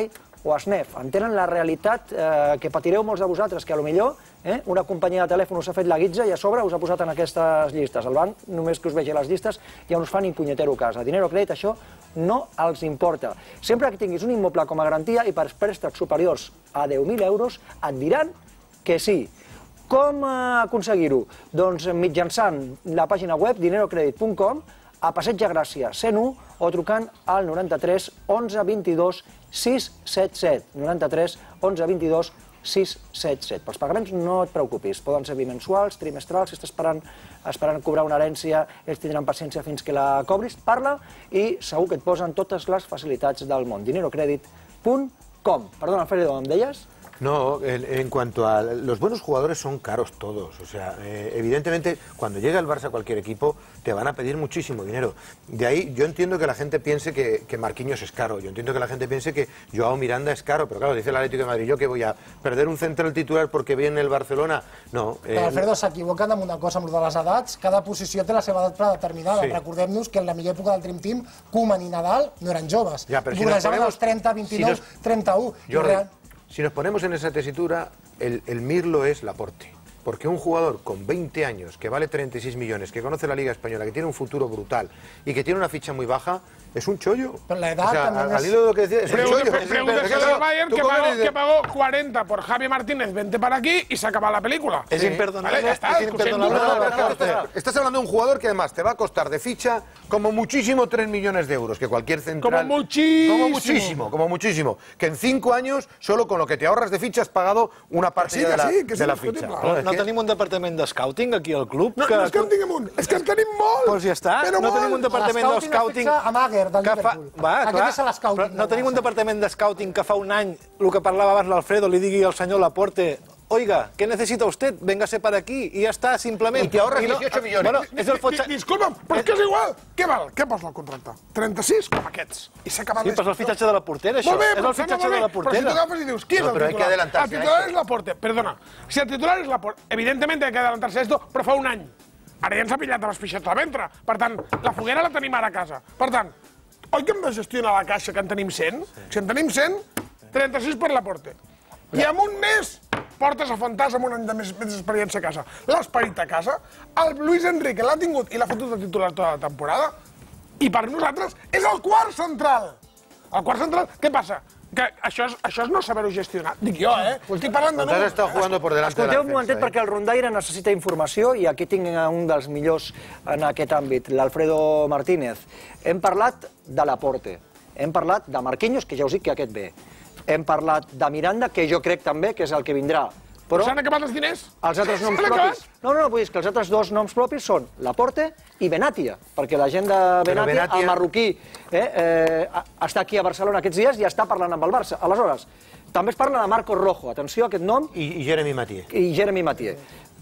o Snef. Entenen la realitat que patireu molts de vosaltres, que potser una companyia de telèfon us ha fet la guitza i a sobre us ha posat en aquestes llistes. El banc, només que us vegi les llistes, ja no us fa ni punyetero cas. A Dinero Crèdit això no els importa. Sempre que tinguis un immoble com a garantia i per préstecs superiors a deu mil euros et diran que sí. Com aconseguir-ho? Doncs mitjançant la pàgina web dinero credit punt com, a Passeig de Gràcia cent u o trucant al noranta-tres onze vint-i-dos sis set set. noranta-tres onze vint-i-dos sis set set. Pels pagaments no et preocupis, poden ser bimensuals, trimestrals, si estàs esperant, esperant cobrar una herència, ells tindran paciència fins que la cobris, parla i segur que et posen totes les facilitats del món. dinero credit punt com. Perdona, Alfredo, em deies? No, en, en cuanto a los buenos jugadores son caros todos, o sea, eh, evidentemente cuando llega el Barça a cualquier equipo te van a pedir muchísimo dinero. De ahí yo entiendo que la gente piense que, que Marquinhos es caro, yo entiendo que la gente piense que Joao Miranda es caro, pero claro, dice el Atlético de Madrid, ¿yo qué voy a perder un central titular porque viene el Barcelona? No. Eh, Però Alfredo, s'equivoquen amb una cosa, amb de les edats, cada posició té la seva edat predeterminada. Sí. Recordem-nos que en la millor època del Dream Team, Koeman i Nadal no eren joves. Ja, però I si nos vorejaven ponemos- els trenta, vint-i-nou, si nos- trenta-u. Yo, I real- si nos ponemos en esa tesitura, el, el Mirlo es Laporte. Porque un jugador con veinte años, que vale treinta y seis millones, que conoce la Liga Española, que tiene un futuro brutal y que tiene una ficha muy baja, es un chollo. Pero la edad o sea, también al, al es- hilo de lo que decía, es un Pregúntese chollo. pregúntese Pero, al Bayern tú que coges pagó, y dices, que pagó cuarenta por Javi Martínez, vente para aquí y se acaba la película. És Sí. imperdonable. Vale, ya está, és sin imperdonable. duda. No, no, pero estás, estás hablando de un jugador que además te va a costar de ficha como muchísimo tres millones de euros, que cualquier central... Como muchísimo. Como muchísimo, como muchísimo. Que en cinco años, solo con lo que te ahorras de ficha, has pagado una parte Sí, ya de que la, sí, que és de la indiscutible. ficha. No, no tenim un departament de scouting aquí al club? No, no és que en tinguem un, és que en tenim molt. Doncs ja està, Però no molt. tenim un departament de Scouting scouting... es fixa amb Aguer, del que fa- Liverpool. Va, Aquest clar, és l'escouting però no del tenim un Barça. departament de scouting que fa un any, el que parlava abans l'Alfredo, li digui al senyor Laporte, oiga, ¿qué necesita usted? Véngase para aquí y ya está, simplement. Y te ahorras I no- dieciocho millones. Bueno, és el fotxa... Di- Disculpa'm, però és que és igual. Què val? Què posa el contracte? trenta-sis com aquests. I s'ha acabat Sí, però és el fitxatge de la portera, això. Molt bé, És però el fitxatge de la Però si portera. tu agafes i dius, qui és No, el però hay que titular? adelantarse El a titular esto. és Laporte. Perdona, si el titular és Laporte, evidentemente hay que adelantarse a esto, però fa un any. Ara ja ens ha pillat a les pixats al ventre. Per tant, la foguera la tenim ara a casa. Per tant, oi que hem de gestionar la caixa, que en tenim cent? Si en tenim cent, trenta-sis per Laporte. I amb un mes portes a Fontàs amb un any de més, més experiència a casa. L'esperit a casa, el Luis Enrique l'ha tingut i l'ha fotut de titular tota la temporada, i per nosaltres és el quart central. El quart central, què passa? Que això és, això és no saber-ho gestionar. Dic jo, eh? Estic parlant de Fontàs números. está jugando por delante de la Escolteu un momentet, defensa, perquè el Rondaire necessita informació i aquí tinc un dels millors en aquest àmbit, l'Alfredo Martínez. Hem parlat de Laporte, hem parlat de Marquinhos, que ja us dic que aquest ve. Hem parlat de Miranda, que jo crec també que és el que vindrà. Però S'han acabat els diners? els altres noms S'han propis... acabat? No, no, no, vull dir que els altres dos noms propis són Laporte i Benatia, perquè la gent de Benatia, Benatia- el marroquí, eh, eh, està aquí a Barcelona aquests dies i està parlant amb el Barça. Aleshores, també es parla de Marcos Rojo, atenció a aquest nom, Y, y Jeremy Mathieu. i Jeremy Mathieu.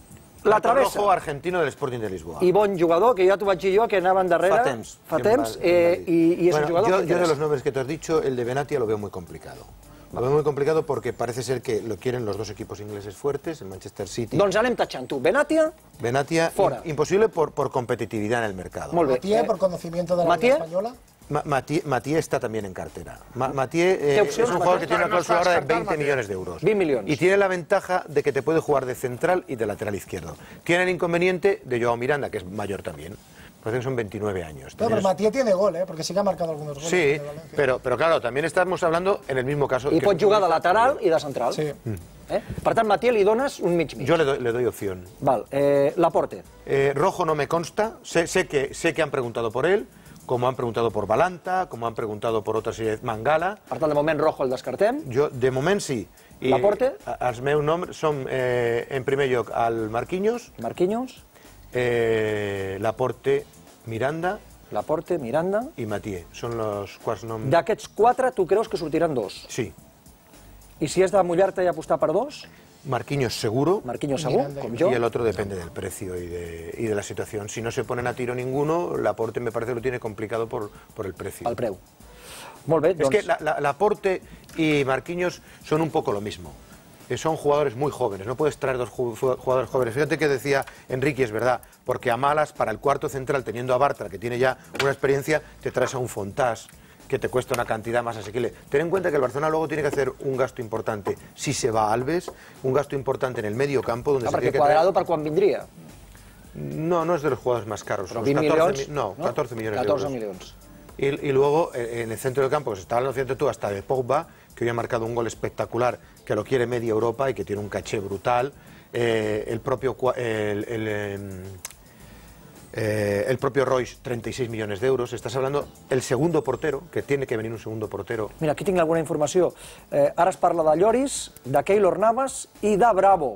La travessa, Rojo argentino del Sporting de Lisboa. i bon jugador, que ja t'ho vaig dir jo, que anava endarrere Fa temps. fa Que temps va- eh, i, i és Bueno, un jugador yo, que yo de interessa. los nombres que te has dicho, el de Benatia lo veo muy complicado. Lo veo muy complicado porque parece ser que lo quieren los dos equipos ingleses fuertes, el Manchester City. Doncs anem tachant tu. Benatia, Benatia, Fora. im- imposible por, por competitividad en el mercado. molt bé. Mathieu, por conocimiento de la Mathieu? Liga Española. Ma- Mathieu, Mathieu está también en cartera. Ma- Mathieu eh, ¿Qué es opciones, un jugador Mathieu? que tiene una No, no cláusula está ahora de descartado, veinte Mathieu. millones de euros. veinte millones. Y tiene la ventaja de que te puede jugar de central y de lateral izquierdo. Tiene el inconveniente de Joao Miranda, que es mayor también. Parece que son veintinueve años. No, pero También es- Mathieu tiene gol, ¿eh? Porque sí que ha marcado algunos goles. Sí, de Valencia. pero, pero claro, también estamos hablando en el mismo caso. I que- pot jugar de lateral i de central. Sí. Eh? Per tant, Mathieu li dones un mig mig. Yo le doy, le doy opción. Val, eh, Laporte. Eh, Rojo no me consta, sé, sé, que, sé que han preguntado por él, como han preguntado por Balanta, como han preguntado por otra serie, Mangala. Per tant, de moment, Rojo el descartem. Jo, de moment, sí. I Laporte? a- Els meus noms són, eh, en primer lloc, el Marquinhos, Marquinhos, eh, Laporte, Miranda Laporte, Miranda... i Mathieu. Són els quarts noms... D'aquests quatre, tu creus que sortiran dos? Sí. I si és de mullar-te i apostar per dos? Marquinhos seguro. Marquinhos segur, Miranda. com jo. Y el otro depende del precio y de, y de la situación. Si no se ponen a tiro ninguno, Laporte me parece que lo tiene complicado por, por el precio. El preu. Molt bé, Es doncs... que la, la- Laporte y Marquinhos son un poco lo mismo. Eh, Son jugadores muy jóvenes, no puedes traer dos ju- fu- jugadores jóvenes. Fíjate que decía Enrique, es verdad, porque a malas, para el cuarto central, teniendo a Bartra, que tiene ya una experiencia, te traes a un Fontás, que te cuesta una cantidad más asequible. Ten en cuenta que el Barcelona luego tiene que hacer un gasto importante si se va a Alves, un gasto importante en el medio campo donde ah, se tiene que Cuadrado per quan vindria? No, no es de los jugadores más caros. Pero vint milions? No, catorze millones de catorze euros. milions. Y, y luego en el centro del campo, que se estaba hablando tú hasta de Pogba, que hoy ha marcado un gol espectacular, que lo quiere media Europa y que tiene un caché brutal. Eh, el propio el, el, eh, el propio Royce, treinta y seis millones de euros. Estás hablando el segundo portero, que tiene que venir un segundo portero. Mira, aquí tinc alguna informació. Eh, ara es parla de Lloris, de Keylor Navas i de Bravo.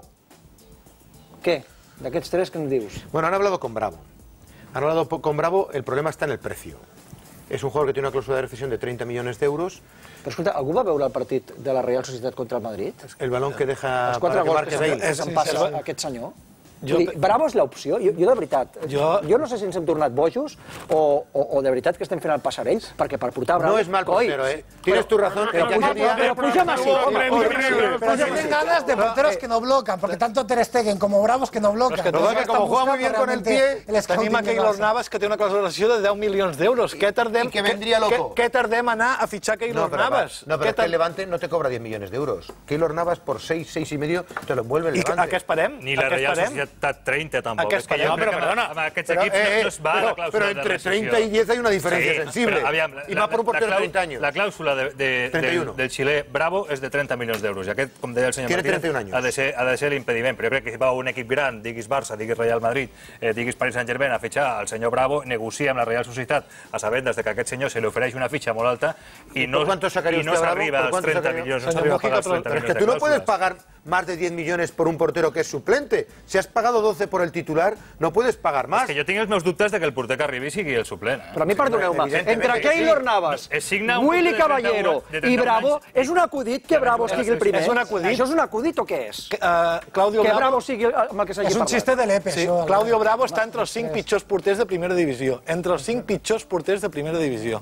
Què? D'aquests tres, què em dius? Bueno, han hablado con Bravo. Han hablado con Bravo, el problema está en el precio. Es un jugador que tiene una cláusula de rescisión de treinta millones de euros. Però escolta, algú va veure el partit de la Real Societat contra el Madrid? El balón que deja Els quatre para que gols marque que Bale. se'n passa aquest senyor? Jo... Bravo és l'opció? Jo, jo de veritat, jo... jo no sé si ens hem tornat bojos o, o, o de veritat que estem fent el passarell, perquè per portar Bravo... No es mal portero, eh. Tienes tu razón. Pero puja más, sí, home. Pero tienen ganas de porteros que no blocan, porque tanto Ter Stegen como Bravos que no blocan. Que como juega muy bien con el pie, tenim a Keylor Navas, que té una clàusula de rescissió de deu milions d'euros. Què tardem, que vendría loco. Què tardem a anar a fitxar Keylor no, Navas? No, pero es que el Levante no te cobra diez millones de euros. Keylor Navas por seis, seis y medio te lo envuelve el Levante. I a què esperem? Ni la Real Societat treinta tampoc. Es que jo no, però perdona. Amb aquests equips eh, eh, no es va pero, la clàusula pero de entre rescissió. treinta y diez hay una diferencia sí, sensible. Però, aviam, y va por un portero de treinta años. La clàusula de, de, del, del xilè Bravo és de trenta milions d'euros. I aquest, com deia el senyor Tiene Martínez, treinta y un años. ha de ser, ha de ser l'impediment. Però jo crec que si va un equip gran, diguis Barça, diguis Real Madrid, eh, diguis Paris Saint-Germain, a fitxar el senyor Bravo, negocia amb la Real Societat a saber des que aquest senyor se li ofereix una fitxa molt alta i no, i no s'arriba als trenta milions. No s'arriba a pagar els trenta Pero es milions que de tú no puedes clàusules. pagar más de diez millones por un portero que es suplente. Si has pagado doce por el titular, no puedes pagar más. És que jo tinc els meus dubtes de que el porter que arribi sigui el suplent. Eh? Però a mi, perdoneu-me, entre Keylor Navas, Willy Caballero i Bravo, és un acudit que Bravo sigui el primer? És un acudit. Això és un acudit o què és? Uh, Claudio que Bravo... Bravo sigui amb el que s'hagi És un parlat. xiste de l'Epe, Sí, això. Claudio Bravo està entre els cinc pitjors porters de primera divisió. Entre els cinc pitjors porters de primera divisió.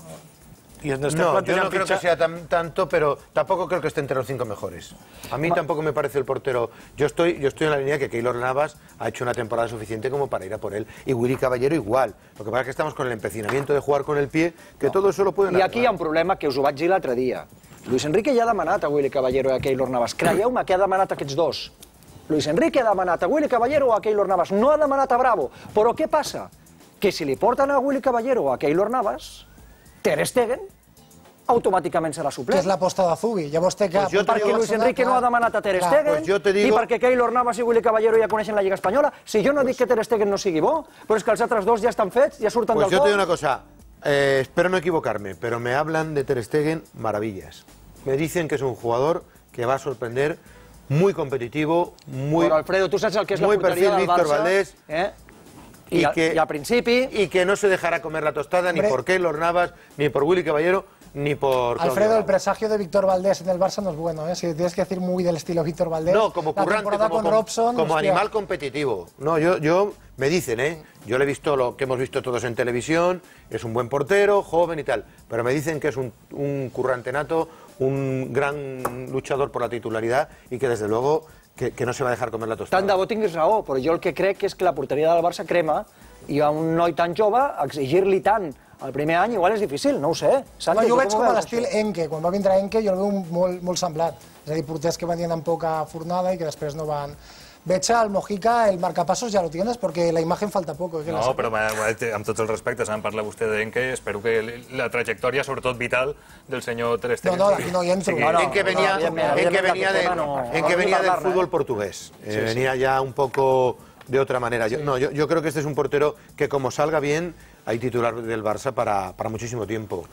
Y nos estem No, yo plantejant no creo que fitxar- sea tan, tanto, pero tampoco creo que esté entre los cinco mejores. A mí tampoco me parece el portero. Yo estoy, yo estoy en la línea que Keylor Navas ha hecho una temporada suficiente como para ir a por él. Y Willy Caballero igual. Lo que pasa es que estamos con el empecinamiento de jugar con el pie, que todo eso lo pueden I aquí hi ha un problema que us ho vaig dir l'altre dia. Luis Enrique ja ha demanat a Willy Caballero i a Keylor Navas. Creieu-me que ha demanat a aquests dos. Luis Enrique ha demanat a Willy Caballero o a Keylor Navas. No ha demanat a Bravo. Però què passa? Que si li porten a Willy Caballero o a Keylor Navas, Ter Stegen automàticament serà Que suplent. és l'aposta de Zubi. Llavors té que... Pues jo te Perquè digo- Luis Enrique no ha demanat a Ter Clar, Stegen pues jo te digo- i perquè Keylor Navas i Willy Caballero ja coneixen la Lliga Espanyola. Si jo no dic que Ter Stegen no sigui bo, però és que els altres dos ja estan fets, ja surten Pues del yo te digo gol. una cosa, eh, espero no equivocarme, pero me hablan de Ter Stegen maravillas. Me dicen que es un jugador que va a sorprender, muy competitivo, muy, Però Alfredo, tu saps el que és la muy porteria perfil del Víctor Barça? Valdés. Eh? I, Y a, que- I al principi... y que no se dejará comer la tostada ni Hombre. por Keylor Navas, ni por Willy Caballero, ni por... Claudio Alfredo, el Bravo. presagio de Víctor Valdés en el Barça no es bueno, ¿eh? Si tienes que decir muy del estilo Víctor Valdés. No, como la currante, temporada como, con como- Robson, como hostia. animal competitivo. No, yo, yo me dicen, ¿eh? Yo le he visto lo que hemos visto todos en televisión, es un buen portero, joven y tal, pero me dicen que es un, un currante nato, un gran luchador por la titularidad y que desde luego que, que no se va a dejar comer la tostada. Tant de bo tinguis raó, però jo el que crec és que la porteria del Barça crema i a un noi tan jove exigir-li tant el primer any igual és difícil, no ho sé. Santi, No, jo tu ho veig com ho com a veus, l'estil això? Enke. Quan va vindre Enke jo el veu molt, molt semblat. És a dir, porters que venien amb poca fornada i que després no van... Veig al Mojica, el marcapassos ja lo tienes, porque la imagen falta poco. ¿eh? Que la No, saque. però m'ha- amb tots els respectes, en parla vostè d'Enke, espero que la trajectòria, sobretot vital, del senyor Ter Stegen... No, no, aquí no hi entro. sigui- No, no. en que venía, evidentment, en que evidentment, venía, aquest de- tema no- en no que vull venía del parlar-ne, fútbol eh? portugués. Eh, venía ya un poco de otra manera. Yo, no, yo, yo creo que este es un portero que como salga bien, hay titular del Barça para, para muchísimo tiempo.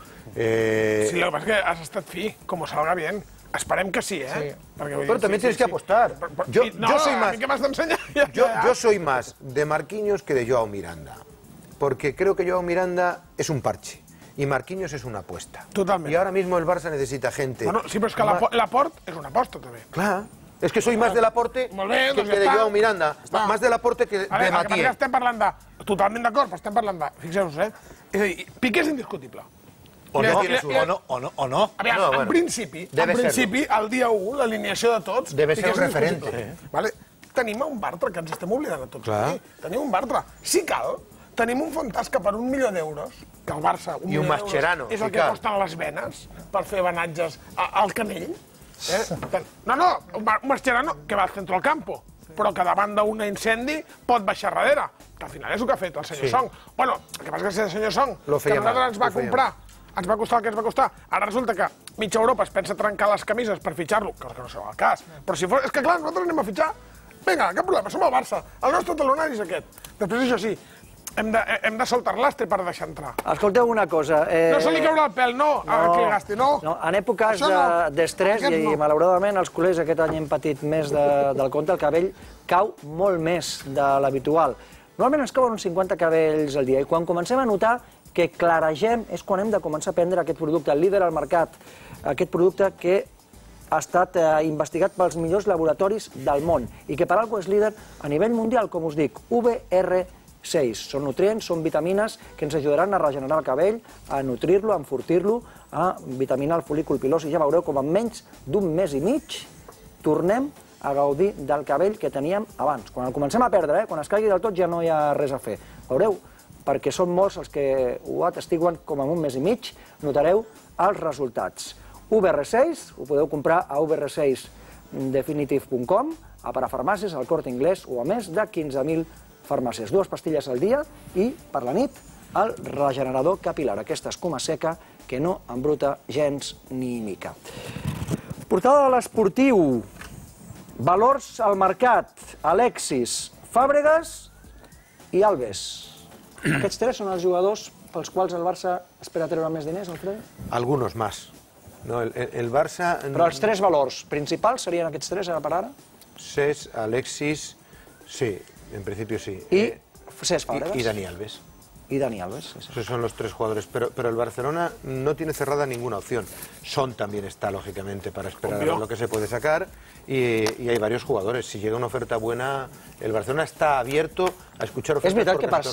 Eh, Sí, lo que pasa es que has estat fi, como salga bien. Esperem que sí, ¿eh? Sí. Perquè, vull Pero dir, también sí, tienes sí, que sí. apostar. Però- però- Yo, i- no, yo soy a más, mi què m'has d'ensenyar? Ja, yo, ja. yo soy más de Marquinhos que de Joao Miranda. Porque creo que Joao Miranda es un parche. Y Marquinhos es una apuesta. Totalmente. Y ahora mismo el Barça necesita gente. Bueno, sí, però és que Ma- l'Apo- l'Aport és una aposta, també. Claro. Es que soy más del aporte Molt bé, que, doncs que de ja està. Joao Miranda. Està. Más del aporte que A de veure, el que passa Matías. que estem parlant de... Totalment d'acord, però estem parlant de... Fixeu-vos, eh? És a dir, Piqué és indiscutible. O Li- no, li- li- o no, o no, o no. A veure, No, en bueno, principi, en debe principi, el dia u, l'alineació de tots... Debe Piqué ser un és indiscutible. referente. Vale? Tenim un Bartra, que ens estem oblidant a tots. Clar. aquí. Tenim un Bartra. Si cal, tenim un Fontasca per un milió d'euros, que el Barça, un milió d'euros, és el que costen les venes per fer venatges al canell. No, no, un Mascherano que va al centre del campo, però que davant d'un incendi pot baixar darrere, que al final és el que ha fet el senyor Song. Bueno, el que passa és que el senyor Song, que a nosaltres ens va comprar, ens va costar el que ens va costar, ara resulta que mitja Europa es pensa trencar les camises per fitxar-lo, que no serà el cas, però si fos... És que clar, nosaltres anem a fitxar, vinga, cap problema, som el Barça, el nostre talonari és aquest. Després això sí, hem de, hem de soltar l'astre per deixar entrar. Escolteu una cosa... Eh... No se li caurà el pèl, no, no a qui gasti, no. no. En èpoques d'estrès, no. i no. malauradament els culers aquest any hem patit més de, del compte, el cabell cau molt més de l'habitual. Normalment ens cauen uns cinquanta cabells al dia, i quan comencem a notar que claregem és quan hem de començar a prendre aquest producte, el líder al mercat, aquest producte que ha estat eh, investigat pels millors laboratoris del món i que per alguna cosa és líder a nivell mundial, com us dic, U B R seis. Són nutrients, són vitamines que ens ajudaran a regenerar el cabell, a nutrir-lo, a enfortir-lo, a vitaminar el folícul pilós, i ja veureu com en menys d'un mes i mig tornem a gaudir del cabell que teníem abans. Quan el comencem a perdre, eh, quan es caigui del tot ja no hi ha res a fer. Veureu? Perquè són molts els que ho atestiguen com en un mes i mig, notareu els resultats. U B R seis, ho podeu comprar a u b r seis definitive punt com, a Parafarmàcies, al Corte Inglés o a més de quinze mil farmàcies. Dues pastilles al dia i, per la nit, el regenerador capilar, aquesta escuma seca que no embruta gens ni mica. Portada de l'esportiu, valors al mercat, Alexis, Fàbregas i Alves. Aquests tres són els jugadors pels quals el Barça espera treure més diners, Alfredo? Algunos más. No, el, el Barça... Però els tres valors principals serien aquests tres, ara per ara? Cesc, Alexis, sí, en principio sí. I Cesc Fàbregas. Y, y Dani Alves. Y Dani Alves. Sí, sí. Esos son los tres jugadores, pero, pero el Barcelona no tiene cerrada ninguna opción. Son también está, lógicamente, para esperar a lo que se puede sacar, y, y hay varios jugadores. Si llega una oferta buena, el Barcelona está abierto a escuchar ofertas. És veritat que per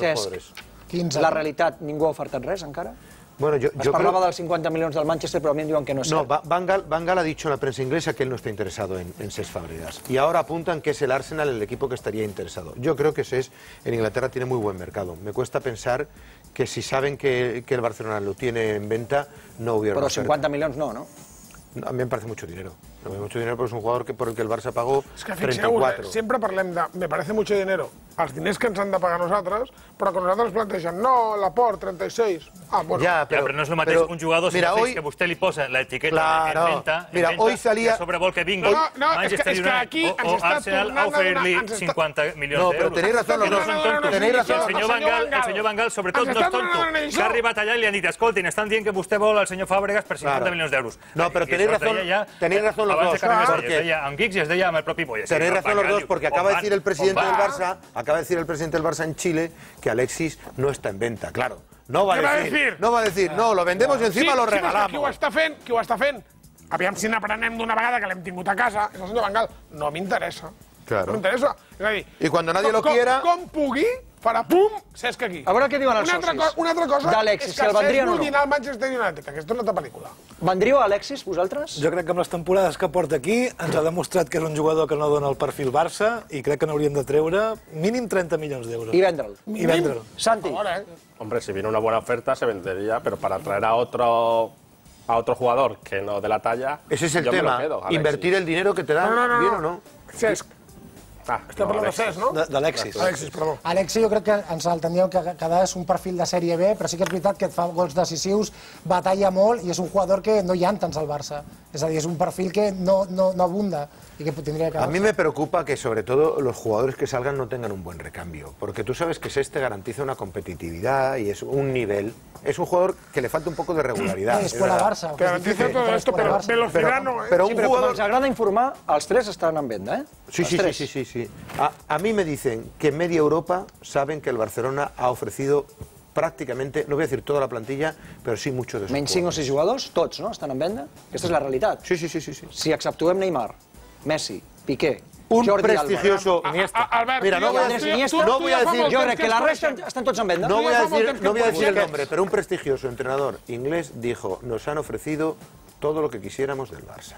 Cesc, la realitat, ningú ha ofertat res encara? Bueno, yo, es yo parlava creo... dels cincuenta milions del Manchester, pero a mí me diuen que no es No, cierto. Van Gaal, Van Gaal ha dicho en la prensa inglesa que él no está interesado en, en Cesc Fàbregas. Y ahora apuntan que es el Arsenal el equipo que estaría interesado. Yo creo que Cesc en Inglaterra tiene muy buen mercado. Me cuesta pensar que si saben que, que el Barcelona lo tiene en venta, no hubiera... Pero cincuenta milions no, ¿no? A mí me parece mucho dinero. Me parece mucho dinero porque es un jugador que, por el que el Barça pagó es que treinta y cuatro. Eh, sempre parlem de... Me parece mucho dinero. Els diners que ens han de pagar nosaltres, però que nosaltres plantegen, no, l'aport, trenta i sis. Ah, bueno. Ja, però, ja, però no és el mateix però, un jugador mira, si hoy, que vostè li posa l'etiqueta claro, en venta, mira, en venta hoy salía... que sobre vol que vingui no, no, Manchester és que, és que aquí United o, o Arsenal a oferir-li cinquanta milions no, d'euros. No, però tenéis razón los dos. No són tontos. Tenéis razón. El senyor Van Gaal, el senyor Van Gaal sobretot, no és tonto. Que ha arribat allà i li han dit, escoltin, estan dient que vostè vol el senyor Fàbregas per cinquanta milions d'euros. No, però tenéis razón, tenéis razón los dos. Porque amb Giggs i es deia amb el propi Boye. Tenéis razón los dos, porque acaba de decir el presidente del Barça, acaba de decir el presidente del Barça en Chile que Alexis no está en venta, claro. No va a decir, no va a decir, no, lo vendemos y encima lo regalamos. Qui ho està fent, qui ho està fent, aviam si n'aprenem d'una vegada que l'hem tingut a casa, és el senyor Van Gaal, no m'interessa. Claro. No m'interessa. És a dir, y cuando nadie lo quiera... Com pugui, farà pum, Cesc aquí. A veure què diuen els socis. Una altra cosa d'Alexis, si el vendrien o no. Cesc vull al Manchester United, aquesta és una altra pel·lícula. Vendríeu Alexis, vosaltres? Jo crec que amb les temporades que porta aquí ens ha demostrat que és un jugador que no dona el perfil Barça i crec que n'hauríem de treure mínim treinta milions d'euros. I vendre'l. I vendre'l. Santi. Hombre, si viene una buena oferta se vendería, pero para traer a otro... a otro jugador que no de la talla... Ese es el yo tema, me lo quedo, invertir el dinero que te dan, no, no, no, ¿bien o no? Cesc. Ah, Està parlant de Cesc, no? D'Alexis. Alexis, perdó. Alexis jo crec que ens el tendríeu que quedar és un perfil de sèrie B, però sí que és veritat que et fa gols decisius, batalla molt i és un jugador que no hi ha tants al Barça. És a dir, és un perfil que no, no, no abunda y que tendría que... A mí me preocupa que sobre todo los jugadores que salgan no tengan un buen recambio, porque tú sabes que Cesc te garantiza una competitividad y es un nivel. Es un jugador que le falta un poco de regularidad. Es escuela Barça. Que garantiza todo esto, pero velocidad no, ¿eh? Pero un sí, però jugador... com ens agrada informar, els tres estan en venda, ¿eh? Sí, sí, sí, sí, sí, sí. A, a mí me dicen que en media Europa saben que el Barcelona ha ofrecido prácticamente, no voy a decir toda la plantilla, pero sí mucho de sus Menys cinc o sis jugadors, tots, no? Estan en venda? Aquesta és la realitat. Sí, sí, sí, sí, sí. Si exceptuem Neymar, Messi, Piqué, un Jordi prestigioso Alba. Iniesta. A, a, Albert, Mira, no voy a Andrés decir, Iniesta, no voy a decir, jo crec que la resta estan tots en venda. no voy a decir, no voy a decir el Busquets. nombre, pero un prestigioso entrenador inglés dijo, nos han ofrecido todo lo que quisiéramos del Barça,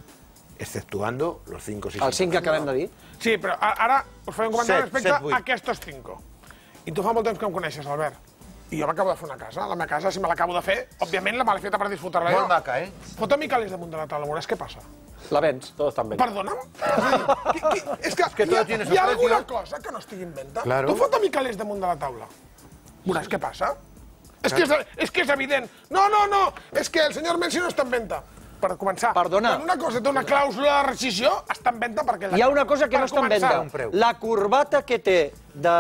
exceptuando los cinco o seis. Els cinc que acabem de dir. Sí, però ara us faré un comentari Set, respecte set, vuit. a aquests cinc. I tu fa molt temps que em coneixes, Albert. I jo m'acabo de fer una casa. La meva casa, si me l'acabo de fer, òbviament la me l'he feta per disfrutar-la jo. Molt maca, eh? Fota-mi calés damunt de la taula, veuràs què passa. La vens. Todos están bien. Perdona'm? És que hi ha alguna cosa que no estigui en venda. Tu fota-mi calés damunt de la taula. Veuràs què passa. És que és evident. No, no, no, és que el senyor Messi no està en venda. Per començar, Perdona. quan una cosa té una clàusula de rescisió, està en venda perquè... Hi ha una cosa que no està en venda. La corbata que té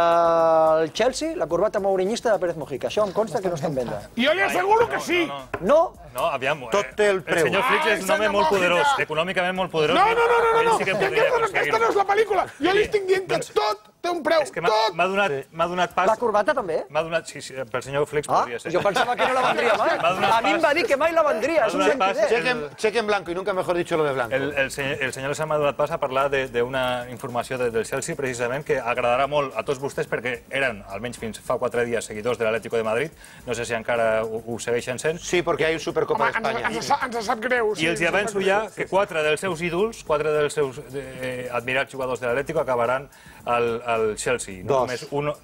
del Chelsea, la corbata mourinista de Pérez Mojica. Això em consta que no està en venda. Jo li asseguro que sí. No? No, aviam... Tot té el preu. El senyor Flix és un home molt poderós, econòmicament molt poderós. No, no, no, no, no. Aquesta no és la pel·lícula. Jo li estic dient que tot té un preu, tot. M'ha donat pas... La corbata també? M'ha donat... Sí, sí, pel senyor Flix Ah, podria ser. jo pensava que no la vendria mai. A mi em va dir que mai la vendria. És un sentider. Cheque en blanco, y nunca mejor dicho lo de blanco. El, el, senyor, el senyor Lezama m'ha donat pas a parlar d'una informació de, del Chelsea, precisament, que agradarà molt a tots vostès, perquè eren, almenys fins fa quatre dies, seguidors de l'Atlético de Madrid. No sé si encara ho, ho segueixen sent. Sí, perquè hi ha Supercopa d'Espanya. Ens, ens sap greu. I els avanço ja que quatre dels seus ídols, quatre dels seus eh, admirats jugadors de l'Atlético acabaran al, al Chelsea. No només uno,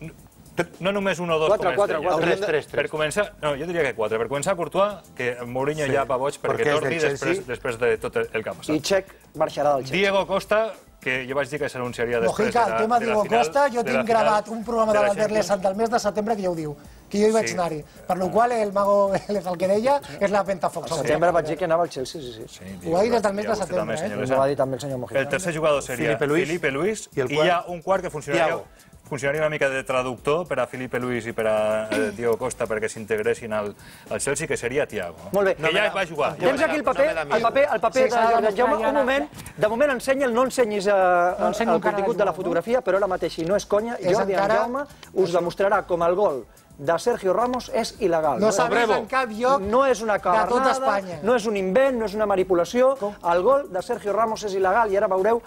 no només un o dos quatre, com quatre, quatre. Tres, tres, tres. Per començar, no, jo diria que quatre. Per començar, Courtois, que Mourinho sí, ja va boig perquè, perquè torni després, després de tot el que ha passat. I Txec marxarà del Chelsea. Diego Costa, que jo vaig dir que s'anunciaria després Mojica, de la, el tema de la Diego final. Costa, jo tinc gravat un programa de l'Albert Lessant del mes de setembre que ja ho diu, que jo hi vaig Sí. anar-hi. Per lo qual el mago Vélez, el que deia, és la Ventafocs. Al setembre vaig dir que anava al Chelsea, sí, sí. Ho va dir des del mes de setembre, eh? Ho va dir també el senyor Mojica. El tercer jugador seria Felipe Luis. Felipe Luis, I el i quart? hi ha un quart que funcionaria... Thiago. Funcionaria una mica de traductor per a Felipe Luis i per a eh, Diego Costa perquè s'integressin al, al Chelsea, que seria Thiago. Molt bé. Que ja va jugar. Tens aquí el paper, el paper, el paper de Jordi Jaume. Un moment, de moment ensenya'l, no ensenyis el contingut de la fotografia, però ara mateix, si no és conya, Jordi Jaume us demostrarà com el gol de Sergio Ramos és il·legal. No s'ha vist en cap lloc no és una de tot cavernada, Espanya. no és un invent, no és una manipulació. El gol de Sergio Ramos és il·legal i ara veureu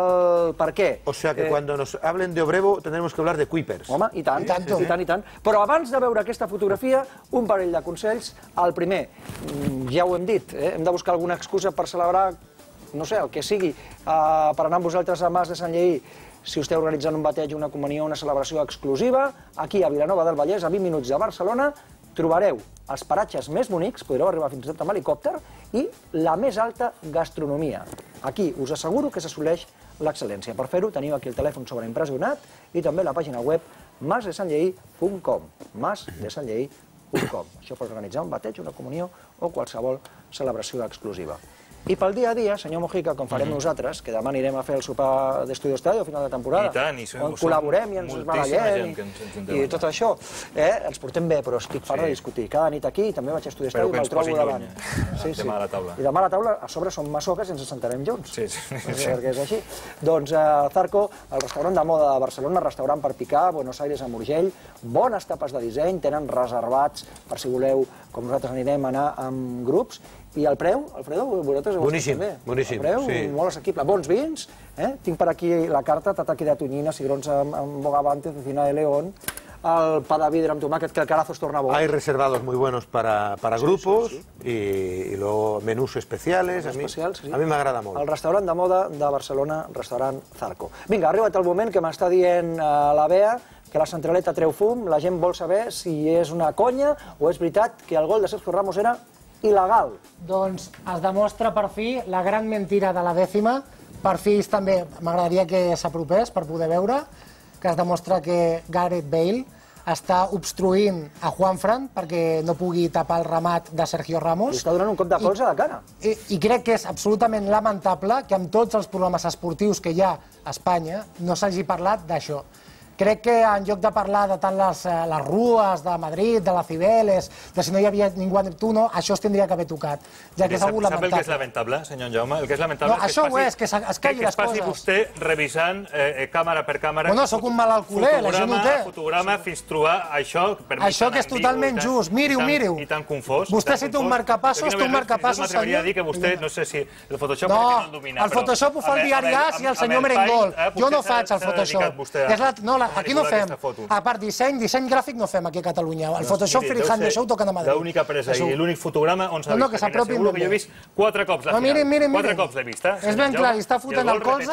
el per què. O sea que cuando nos hablen de Obrevo tendremos que hablar de Kuipers. Home, i tant, I tant, i tant, i tant. Però abans de veure aquesta fotografia, un parell de consells. El primer, ja ho hem dit, eh? hem de buscar alguna excusa per celebrar, no sé, el que sigui, eh, per anar amb vosaltres a Mas de Sant Lleí. Si esteu organitzant un bateig, una comunió, una celebració exclusiva, aquí a Vilanova del Vallès, a vint minuts de Barcelona, trobareu els paratges més bonics, podreu arribar fins i tot amb helicòpter, i la més alta gastronomia. Aquí us asseguro que s'assoleix l'excel·lència. Per fer-ho teniu aquí el telèfon sobreimpressionat i també la pàgina web mas de sant lleí punt com, mas de sant lleí punt com. Això per organitzar un bateig, una comunió o qualsevol celebració exclusiva. I pel dia a dia, senyor Mojica, com farem nosaltres, que demà anirem a fer el sopar d'Estudi Estadio a final de temporada, I tant, i som, on col·laborem i ens barallem i, i tot això, eh, ens portem bé, però estic fart de discutir. Cada nit aquí també vaig a Estudi Estadio i me'l trobo davant. Sí, sí. Demà a la taula. I demà a la taula, a sobre som massoques i ens assentarem junts. Sí, sí. Perquè és així. Doncs eh, Zarco, el restaurant de moda de Barcelona, restaurant per picar, Buenos Aires amb Urgell, bones tapes de disseny, tenen reservats per si voleu, com nosaltres anirem a anar amb grups. I el preu, Alfredo, vosaltres ho boníssim, bé. boníssim, El preu, sí. molt assequible. Bons vins, eh? Tinc per aquí la carta, tataki de tonyina, cigrons amb, amb bogavante, cecina de león, el pa de vidre amb tomàquet, que el carazo es torna bo. Hay reservados muy buenos para, para grupos sí, sí, sí. Y, y luego menús especiales. A mí, especials, sí. a mí m'agrada molt. El restaurant de moda de Barcelona, restaurant Zarco. Vinga, ha arribat el moment que m'està dient a la Bea que la centraleta treu fum, la gent vol saber si és una conya o és veritat que el gol de Sergio Ramos era il·legal. Doncs es demostra per fi la gran mentira de la dècima. Per fi també m'agradaria que s'apropés per poder veure que es demostra que Gareth Bale està obstruint a Juanfran perquè no pugui tapar el remat de Sergio Ramos. I està donant un cop de colze a la cara. I, I crec que és absolutament lamentable que amb tots els programes esportius que hi ha a Espanya no s'hagi parlat d'això. Crec que en lloc de parlar de tant les, les rues de Madrid, de la Cibeles, de si no hi havia ningú a Neptuno, això es tindria que haver tocat, ja que és algú lamentable. Sap el que és lamentable, senyor Jaume? El que és lamentable no, és que això es passi, ho és, que es calli les passi coses. vostè revisant eh, càmera per càmera... Bueno, sóc un malalt culer, la gent ho té. Fotograma fins trobar això... Per això que és totalment just, miri-ho, miri-ho. I tan confós. Vostè si té un marcapassos, té un marcapassos, senyor. M'atreviria a dir que vostè, no sé si el Photoshop no, no el domina, el Photoshop ho fa el diari As i el senyor Merengol. Jo no faig el Photoshop. No, aquí no fem. A part, disseny, disseny gràfic no fem aquí a Catalunya. El Photoshop freehand d'això ho toquen a Madrid. L'única presa i l'únic fotograma on s'ha vist. No, que s'apropin ben bé. Jo he vist quatre cops la final. Quatre cops l'he vist. És ben clar, i està fotent el colze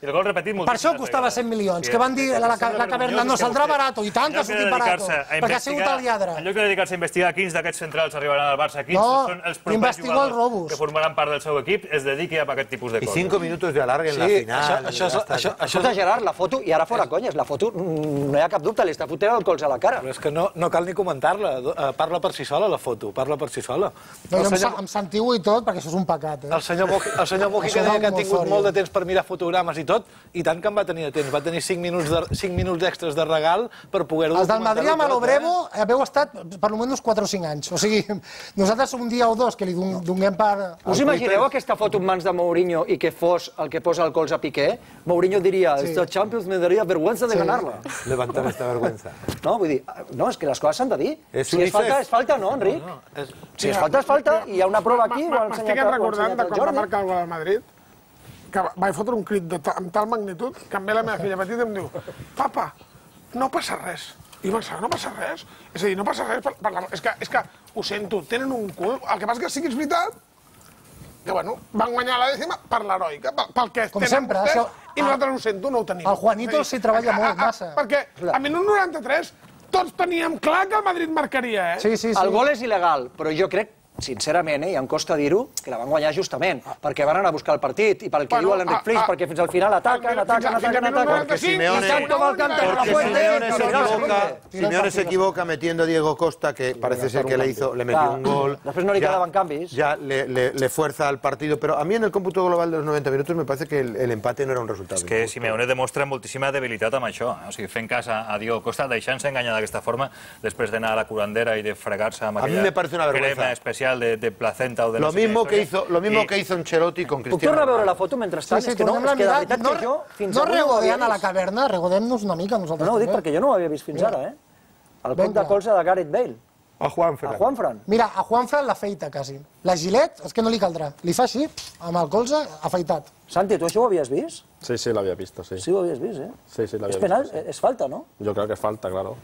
I el gol repetit Per moltíssimes això costava cent milions, que van dir la caverna no saldrà barato, i tant que ha sortit barato, perquè ha sigut el lladre. En lloc de dedicar-se a investigar quins d'aquests centrals arribaran al Barça, quins No, són els propers investigo els jugadors robos. que formaran part del seu equip, es dediqui a aquest tipus de Y coses. cinco minutos de alargue en la Sí, final. això- ya això és- está. això- Escolta, Gerard, la foto, i ara fora conyes, la foto, mm, no hi ha cap dubte, li està fotent el colze a la cara. Però és que no, no cal ni comentar-la, eh, parla per si sola la foto, parla per si sola. No, El jo em, senyor- sa- em sentiu i tot, perquè això és un pecat, eh? El senyor Moji, el senyor Moji Això que és deia que ha molt tingut fort, molt ja. de temps per mirar fotogrames i tot, i tant que en va tenir de temps. Va tenir cinc minuts, de, cinc minuts extras de regal per poder-ho Els del documentar-ho Madrid amb tot, l'Obrevo haveu estat per almenys quatre o cinc anys. O sigui, nosaltres un dia o dos que li don- donem per... Us imagineu aquesta foto en mans de Mourinho i que fos el que posa el colze a Piqué? Mourinho diria, Sí. esta Champions me daría vergüenza de Sí. ganarla. Levantar esta vergüenza. No, vull dir, no, és que les coses s'han de dir. És Si és Unicef. falta, és falta, no, Enric? No, és... Si és falta, és falta, i hi ha una prova aquí, ho ha M'estic ensenyat, ho ha recordant ensenyat de el quan va Jordi. marcar el gol al Madrid, que vaig fotre un crit de ta- amb tal magnitud que em ve la meva filla petita i em diu «Papa, no passa res». I jo pensava, no passa res? És a dir, no passa res per, per la... És que, és que, ho sento, tenen un cul. El que passa és que sí que és veritat que, bueno, van guanyar la dècima per l'heroica, pel, pel que Com tenen sempre, vostès, això- i nosaltres ho sento, no ho tenim. El Juanito És a dir, s'hi treballa a- a- molt, a- massa. Perquè a minut noranta-tres tots teníem clar que el Madrid marcaria, eh? Sí, sí, sí. El gol és il·legal, però jo crec, sincerament, eh, i em costa dir-ho, que la van guanyar justament, perquè van anar a buscar el partit, i pel que Bueno, diu l'Enric a- Flix, a- perquè fins al final ataquen, Fins a- ataquen, fins a ataquen, minut ataquen, noranta-cinc, i tant com el canten a la Porque fuente, Simeone se i tirar la equivoca, fuente. Simeone se equivoca metiendo a Diego Costa, que parece ser que le hizo, le metió Clar. un gol. Després no li Ya- quedaven canvis. Ya le, le- le fuerza al partido, pero a mí en el cómputo global de los noventa minutos me parece que el, el empate no era un resultado. És que Simeone demostra moltíssima debilitat amb això. eh? O sigui, fent cas a, a Diego Costa, deixant-se enganyar d'aquesta forma, després d'anar a la curandera i de fregar-se amb A mí aquella me parece una vergüenza. crema especial de, de placenta o de no Lo sé quina mismo que història. hizo, lo mismo I- que hizo Ancelotti con Puc Cristiano tornar a veure la Ronaldo. foto mentrestant? Sí, sí, és que no, tornem-la és que de a veritat mirar. que jo fins no avui no ho havia regodem a la vist. caverna, regodem-nos una mica nosaltres No, ho dic també. perquè jo no ho havia vist fins ara, eh? El cop Vinga. de colze de Gareth Bale, A Juan a Fernández. Juanfran. Mira, a Juanfran l'afeita, quasi. La gilet, és que no li caldrà. Li fa així, amb el colze, afeitat. Santi, tu això ho havies vist? Sí, sí, lo había visto, sí. Sí, ho havies vist, eh? Sí, sí, lo És había penal, visto. sí. és falta, no? Yo creo que falta, claro.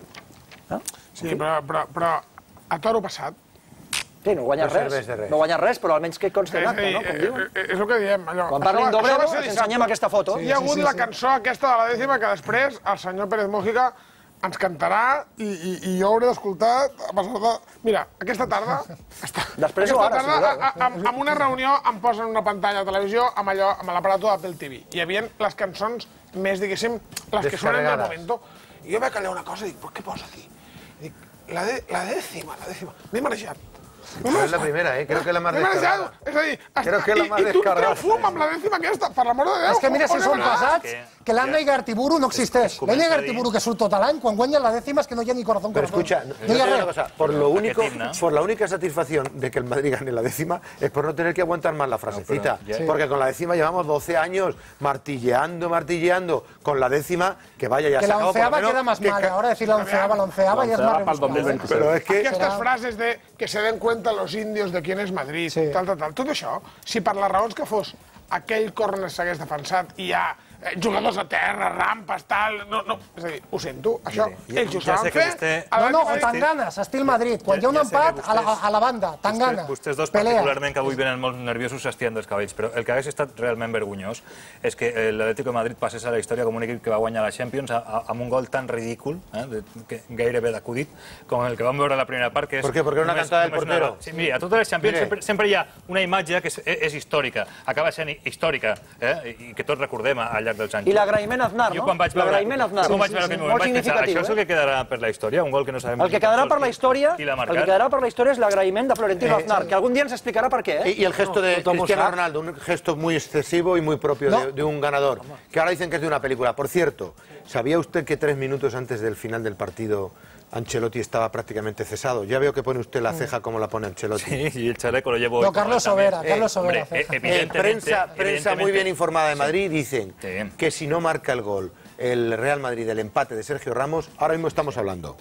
Sí, però, però, però a toro passat. Sí, no guanyes No res, serveix de res. no guanyes res, però almenys que consta És, en a acte, dir, no? Com eh, diuen. eh, és el que diem. Allò. Quan Això parlin va- d'Obrero, això va ser ens dissabte. ensenyem aquesta foto. Hi ha hagut sí, la sí. cançó aquesta de la dècima que després el senyor Pérez Mójica ens cantarà i, i, i jo hauré d'escoltar a pesar de... Mira, aquesta tarda... Està, Després o aquesta ara, si tarda, voleu. a, a, en una reunió em posen una pantalla de televisió amb allò, amb l'aparato d'Apple T V. Hi havia les cançons més, diguéssim, les que suenen del Descarregades. moment. I jo vaig allà una cosa i dic, però què posa aquí? I dic, la, de, la dècima, la dècima. M'he marejat. Pero es la primera, ¿eh? Creo que es la más M'he marejat. descargada. És a dir, Creo que la i, más i tu em descargada. treu fum amb la dècima aquesta, per l'amor de Déu. És que mira, si on són hem anat? pesats, Que- que l'Anna Igartiburu no existeix. comença L'Anna a dir- Igartiburu, que surt tot l'any, quan guanya la dècima és que no hi ha ni corazón, Pero corazón. escucha, no yo hi ha te digo una res. cosa, por lo único, himno. por la única satisfacción de que el Madrid gane la décima es por no tener que aguantar más la frasecita. pero ya- Porque con la décima llevamos doce años martilleando, martilleando, con la décima que vaya ya Que la sacado, por lo onceava menos queda más que mal. ca- Ahora decir la onceava, la onceava ya es Onceava más para el dos mil rebuscado. ¿eh? veintiséis. Pero es que Aquestes Serà- frases de que se den cuenta los indios de quién és Madrid, Sí. tal, tal, tal, tot això, si per les raons que fos aquell córner s'hagués defensat i hi ha eh, jugadors a terra, rampes, tal... No, no, és a dir, ho sento, això, Miri, ells ho ja saben sé que fer... vostè- a No, la no, o Madrid- tan ganes, estil Madrid. Quan Ja- hi ha un ja sé que empat, a la, vostès- a la banda, tan Vostès, gana. vostès dos pelea. particularment, que avui venen molt nerviosos, s'estien dels cabells, però el que hagués estat realment vergonyós és que eh, l'Atlético de Madrid passés a la història com un equip que va guanyar la Champions a, a, amb un gol tan ridícul, eh, de, que gairebé d'acudit, com el que vam veure a la primera part, que és... ¿Por qué? Porque era una només- cantada del només portero. Sí, mira, a totes les Champions Mire. sempre, sempre hi ha una imatge que és, és històrica, acaba sent històrica, eh, i que tots recordem al llarg dels anys. I l'agraïment a Aznar, Jo no? quan vaig veure, L'agraïment a Aznar. jo quan vaig Sí, veure sí, aquell sí. moment Molt vaig pensar, significatiu, això és el eh? que quedarà per la història, un gol que no sabem... El que quedarà per la història, qui l'ha el marcat. que quedarà per la història és l'agraïment de Florentino Aznar, que algun dia ens explicarà per què, eh? Y, y el gesto de tothom ho Cristiano sap. Ronaldo, un gesto muy excesivo y muy propio No. de, de un ganador, que ahora dicen que es de una película. Por cierto, ¿sabía usted que tres minutos antes del final del partido Ancelotti estaba prácticamente cesado? Ya veo que pone usted la ceja como la pone Ancelotti. Sí, y el chaleco lo llevo... No, Carlos también. Sobera, Carlos Sobera. Hombre, eh, ceja. Eh, evidentemente... prensa, prensa muy evidentemente- bien informada de Madrid dicen Sí. que si no marca el gol el Real Madrid del empate de Sergio Ramos, ahora mismo estamos hablando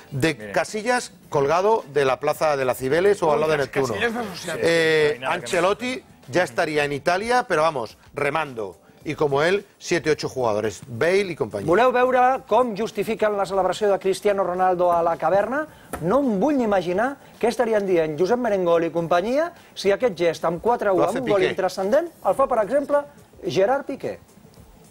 de Casillas colgado de la plaza de las Cibeles o al lado de Neptuno. Casillas de asociado. Eh, No hay nada que Ancelotti ya estaría en Italia, pero vamos, remando. Y como él, siete, ocho jugadores, Bale y compañía. Voleu veure com justifiquen la celebració de Cristiano Ronaldo a la caverna? No em vull ni imaginar què estarien dient Josep Merengol i companyia si aquest gest amb quatre a u, Lo amb hace un gol Piqué. intrascendent, el fa, per exemple, Gerard Piqué.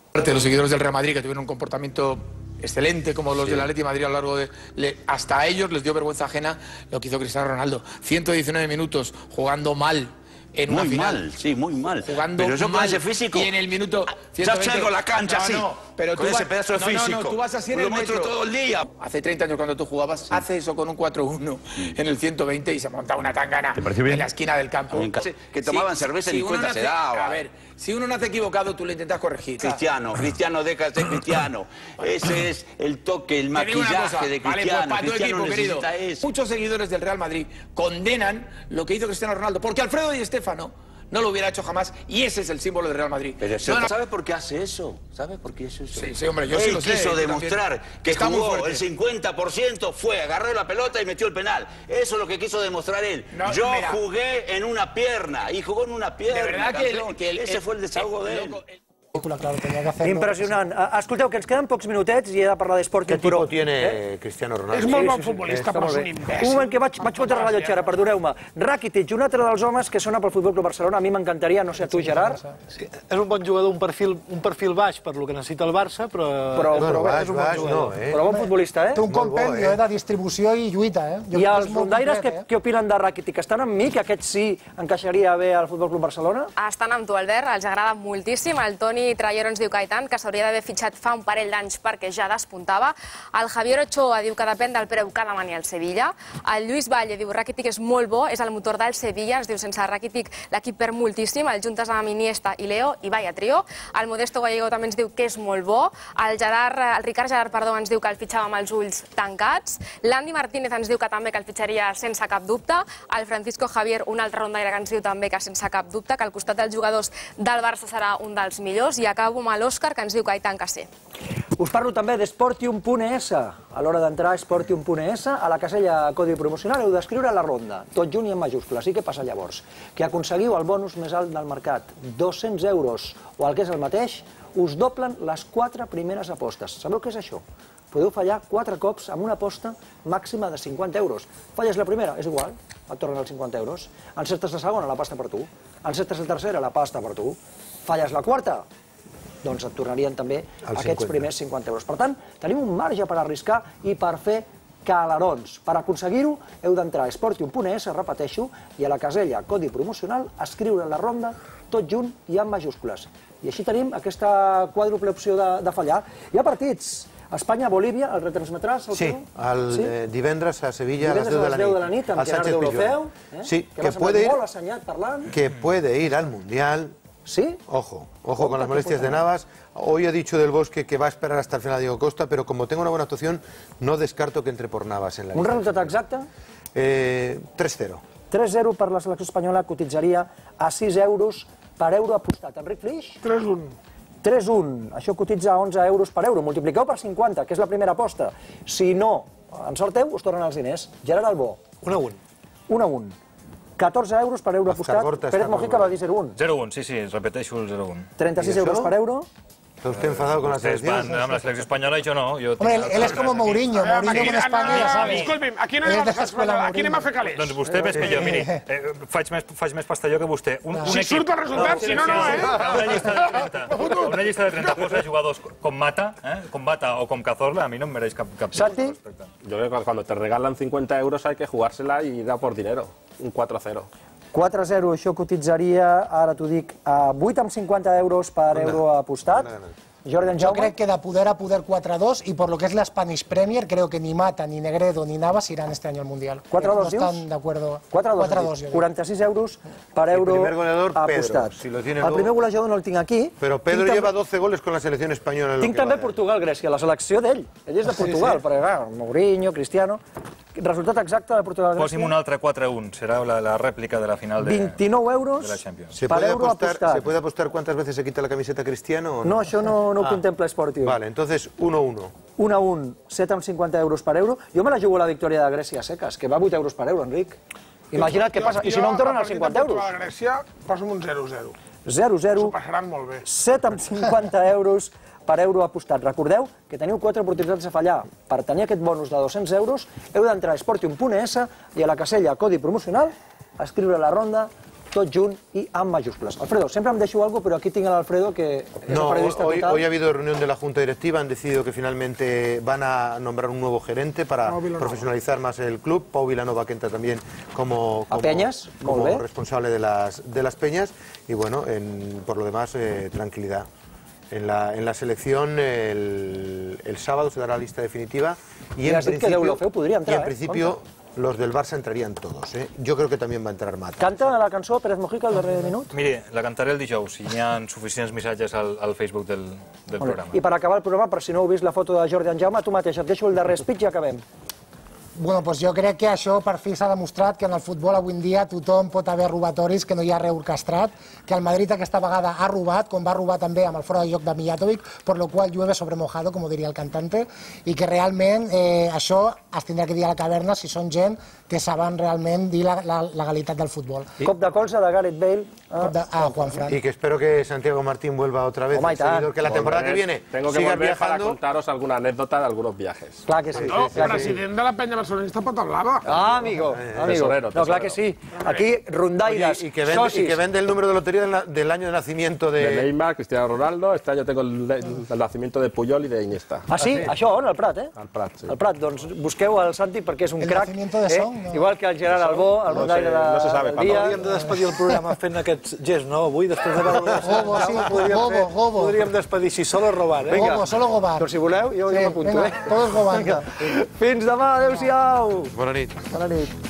Parte de los seguidores del Real Madrid que tuvieron un comportamiento excelente como los sí. del Atleti de Madrid a lo largo de... Le, hasta a ellos les dio vergüenza ajena lo que hizo Cristiano Ronaldo. ciento diecinueve minutos jugando mal en muy una final. Muy mal, sí, muy mal. Jugando pero yo mal con ese físico... Y en el minuto... Ya salgo la cancha no, así, no, pero con tú ese vas, pedazo de no, físico. No, no, tú vas así en lo el muestro metro. todo el día. Hace treinta años cuando tú jugabas, sí. hace eso con un cuatro uno sí. en el ciento veinte y se montaba una tangana en la esquina del campo. Que tomaban sí, cerveza si y ni cuenta se daba. A ver, si uno nace equivocado, tú le intentas corregir. Cristiano, Cristiano, deja de ser Cristiano. Ese es el toque, el maquillaje de Cristiano. Vale, pues para tu Cristiano equipo, querido. Eso. Muchos seguidores del Real Madrid condenan lo que hizo Cristiano Ronaldo, porque Alfredo Di Stéfano no lo hubiera hecho jamás, y ese es el símbolo del Real Madrid. Pero no, no. ¿Sabes por qué hace eso? ¿Sabes por qué eso? Sí, sí, hombre, yo Él sí lo sé. Él quiso demostrar también. que Está jugó el cincuenta por ciento, fue, agarró la pelota y metió el penal. Eso es lo que quiso demostrar él. No, yo mira, jugué en una pierna, y jugó en una pierna. De verdad que, el, que el, ese el, fue el desahogo el, de él. El, Claro, tenía que hacerlo. Impressionant. Escolteu, que ens queden pocs minutets i he de parlar d'esport. ¿Qué tipo tiene Cristiano Ronaldo? És molt bon futbolista, però és un imbècil. Un moment, que vaig, vaig fotre el rellotge ara, perdoneu-me. Rakitic, un altre dels homes que sona pel Futbol Club Barcelona. A mi m'encantaria, no sé a tu, Gerard. Sí, és un bon jugador, un perfil, un perfil baix per lo que necessita el Barça, però, però, però baix, és un bon baix, jugador. no, eh? Però bon futbolista, eh? Té un compendio eh? de distribució i lluita, eh? Jo I els rondaires, què, què opinen de Rakitic? Estan amb mi, que aquest sí encaixaria bé al Futbol Club Barcelona? Estan amb tu, Albert, els agrada moltíssim. El Toni Trayero ens diu que i tant, que s'hauria d'haver fitxat fa un parell d'anys perquè ja despuntava. El Javier Ochoa diu que depèn del preu que demani el Sevilla. El Lluís Valle diu Rakitic és molt bo, és el motor del Sevilla, ens diu sense Rakitic l'equip perd moltíssim. El juntes amb Iniesta i Leo i vaya trio. El Modesto Gallego també ens diu que és molt bo. El, Gerard, el Ricard Gerard perdó, ens diu que el fitxava amb els ulls tancats. L'Andy Martínez ens diu que també que el fitxaria sense cap dubte. El Francisco Javier, un altre rondaire que ens diu també que sense cap dubte, que al costat dels jugadors del Barça serà un dels millors. I acabo amb l'Òscar, que ens diu que i tant que sí. Us parlo també d'Sportium punt es. A l'hora d'entrar a Sportium punt es, a la casella codi promocional heu d'escriure la ronda, tot junt i en majúscules. I què passa llavors? Que aconseguiu el bonus més alt del mercat, dos-cents euros, o el que és el mateix, us doblen les quatre primeres apostes. Sabeu què és això? Podeu fallar quatre cops amb una aposta màxima de cinquanta euros. Falles la primera, és igual, et tornen els cinquanta euros. Encertes la segona, la pasta per tu. Encertes la tercera, la pasta per tu. Falles la quarta, doncs et tornarien també aquests primers cinquanta euros. Per tant, tenim un marge per arriscar i per fer calarons. Per aconseguir-ho, heu d'entrar a Sportium punt es, repeteixo, i a la casella codi promocional escriure la ronda tot junt i en majúscules. I així tenim aquesta quàdruple opció de, de fallar. Hi ha partits. Espanya-Bolívia, el retransmetràs? El sí, el sí? Eh, divendres a Sevilla divendres a les deu de la nit, amb Gerard Deulofeu, eh? sí, que, que puede ir, molt assenyat parlant. Que puede ir al Mundial. ¿Sí? Ojo, ojo con las molestias de Navas. Hoy ha dicho Del Bosque que va a esperar hasta el final a Diego Costa, pero como tengo una buena actuación, no descarto que entre por Navas en la lista. Un resultat exacte? Eh, tres cero. tres zero per la selecció espanyola, cotitzaria a sis euros per euro apostat. Enric Flix? tres un. tres un. Això cotitza a onze euros per euro. Multipliqueu per cinquanta, que és la primera aposta. Si no encerteu, us tornen els diners. Gerard Albó? un a un. un a un. catorze euros per euro apostat. Pérez Mojica va dir zero un. zero un, sí, sí, repeteixo el zero un. trenta-sis euros per euro. ¿Está usted enfadado con la selección? Van amb la selecció espanyola i jo no. Jo Hombre, él, él es como Mourinho, Mourinho con España, ya sabe. Disculpi'm, aquí no anem a fer aquí anem a fer calés. Doncs vostè més que jo, miri, eh, faig, més, faig més pastalló que vostè. Un, un si equip... surt el resultat, si no, no, eh? Una llista de trenta, una llista de trenta posa jugadors com Mata, eh, com Mata o com Cazorla, a mi no em mereix cap... cap Santi? Yo creo que cuando te regalan cincuenta euros hay que jugársela y ir a por dinero. Un cuatro a cero. quatre a zero, això cotitzaria, ara t'ho dic, a vuit coma cinquanta euros per euro apostat. Jordi Yo creo que de poder a poder cuatro a dos, y por lo que es la Spanish Premier, creo que ni Mata, ni Negredo, ni Navas irán este año al Mundial. cuatro a dos, no están de acuerdo. cuatro a dos, quaranta-sis euros per euro el primer goleador, apostat. Pedro, si lo tiene el primer golejador no el tinc aquí. Pero Pedro tinc lleva també... doce goles con la selección española. Tinc també Portugal-Grècia, la selecció d'ell. Ell és de Portugal, sí, sí. perquè clar, Mourinho, Cristiano... Resultat exacte de Portugal-Grècia? Posi'm un altre quatre a un, serà la, la rèplica de la final de, vint-i-nou euros de la Champions. ¿Se per puede euro apostar, apostat. ¿Se puede apostar cuántas veces se quita la camiseta Cristiano o no? No, això no, no ho ah. contempla Sportiu. Vale, entonces uno a uno. un a un, set coma cinquanta euros per euro. Jo me la jugo a la victòria de Grècia a seques, que va vuit euros per euro, Enric. Imagina't què passa. I si no em tornen els cinquanta euros? A Grècia poso un zero a zero. zero a zero. S'ho passaran molt bé. set coma cinquanta euros per euro apostat. Recordeu que teniu quatre oportunitats de fallar. Per tenir aquest bonus de dos-cents euros heu d'entrar a Sportium punt es i a la casella codi promocional escriure la ronda tot junt i amb majúscules. Alfredo, sempre em deixo algo, però aquí tinc l'Alfredo, que és no, el periodista hoy, total. Hoy ha habido reunión de la Junta Directiva, han decidido que finalmente van a nombrar un nuevo gerente para profesionalizar más el club. Pau Vilanova que entra también como, como, Peñas, como responsable de las, de las Peñas. Y bueno, en, por lo demás, eh, tranquilidad. En la, en la selección el, el sábado se dará la lista definitiva y en principio, y en principio los del Barça entrarían todos. Eh? Yo creo que también va a entrar Mata. Canta la cançó Pérez Mojica al darrer minut? Mire, la cantaré el dijous, si hi ha suficients missatges al, al Facebook del, del programa. I per acabar el programa, per si no heu vist la foto de Jordi Jaume, tu mateix et deixo el darrer speech i acabem. Bueno, doncs jo crec que això per fi s'ha demostrat que en el futbol avui en dia tothom pot haver robatoris, que no hi ha res orquestrat, que el Madrid aquesta vegada ha robat, com va robar també amb el fora de joc de Mijatovic, per lo qual llueve sobre mojado, com diria el cantante, i que realment eh, això es tindrà que dir a la caverna si són gent que saben realment dir la, la legalitat del futbol. I... Cop de colze de Gareth Bale a, de, a Juanfran. Y que espero que Santiago Martín vuelva otra vez, Home, seguidor, que la temporada que viene Tengo que sigas volver viajando. para contaros alguna anécdota de algunos viajes. Clar que sí. No, clar que president de la penya barcelonista pot hablar. Ah, amigo, amigo. Tesorero, No, clar que sí. Aquí, rondaires, Oye, y, que vende, y que vende el número de lotería del, del año de nacimiento de... De Neymar, Cristiano Ronaldo, este año tengo el, el, el nacimiento de Puyol y de Iniesta. Ah, sí? Això on? Al Prat, eh? Al Prat, sí. Al Prat, doncs busqueu el Santi perquè és un El crac. nacimiento de eh? Son, no. Igual que el Gerard Albó, el No rondaire sé, de, no se sabe del cuándo. dia. Hauríem de despedir el programa fent aquests gests, no? Avui, després de veure... Gobo, sí, podríem gobo, fer- gobo. Podríem despedir, si solo robar, eh? Gobo, solo gobar. Doncs si voleu, jo Sí, ja m'apunto, venga, eh? todos gobando. Fins demà, adeu-siau! Bona nit. Bona nit.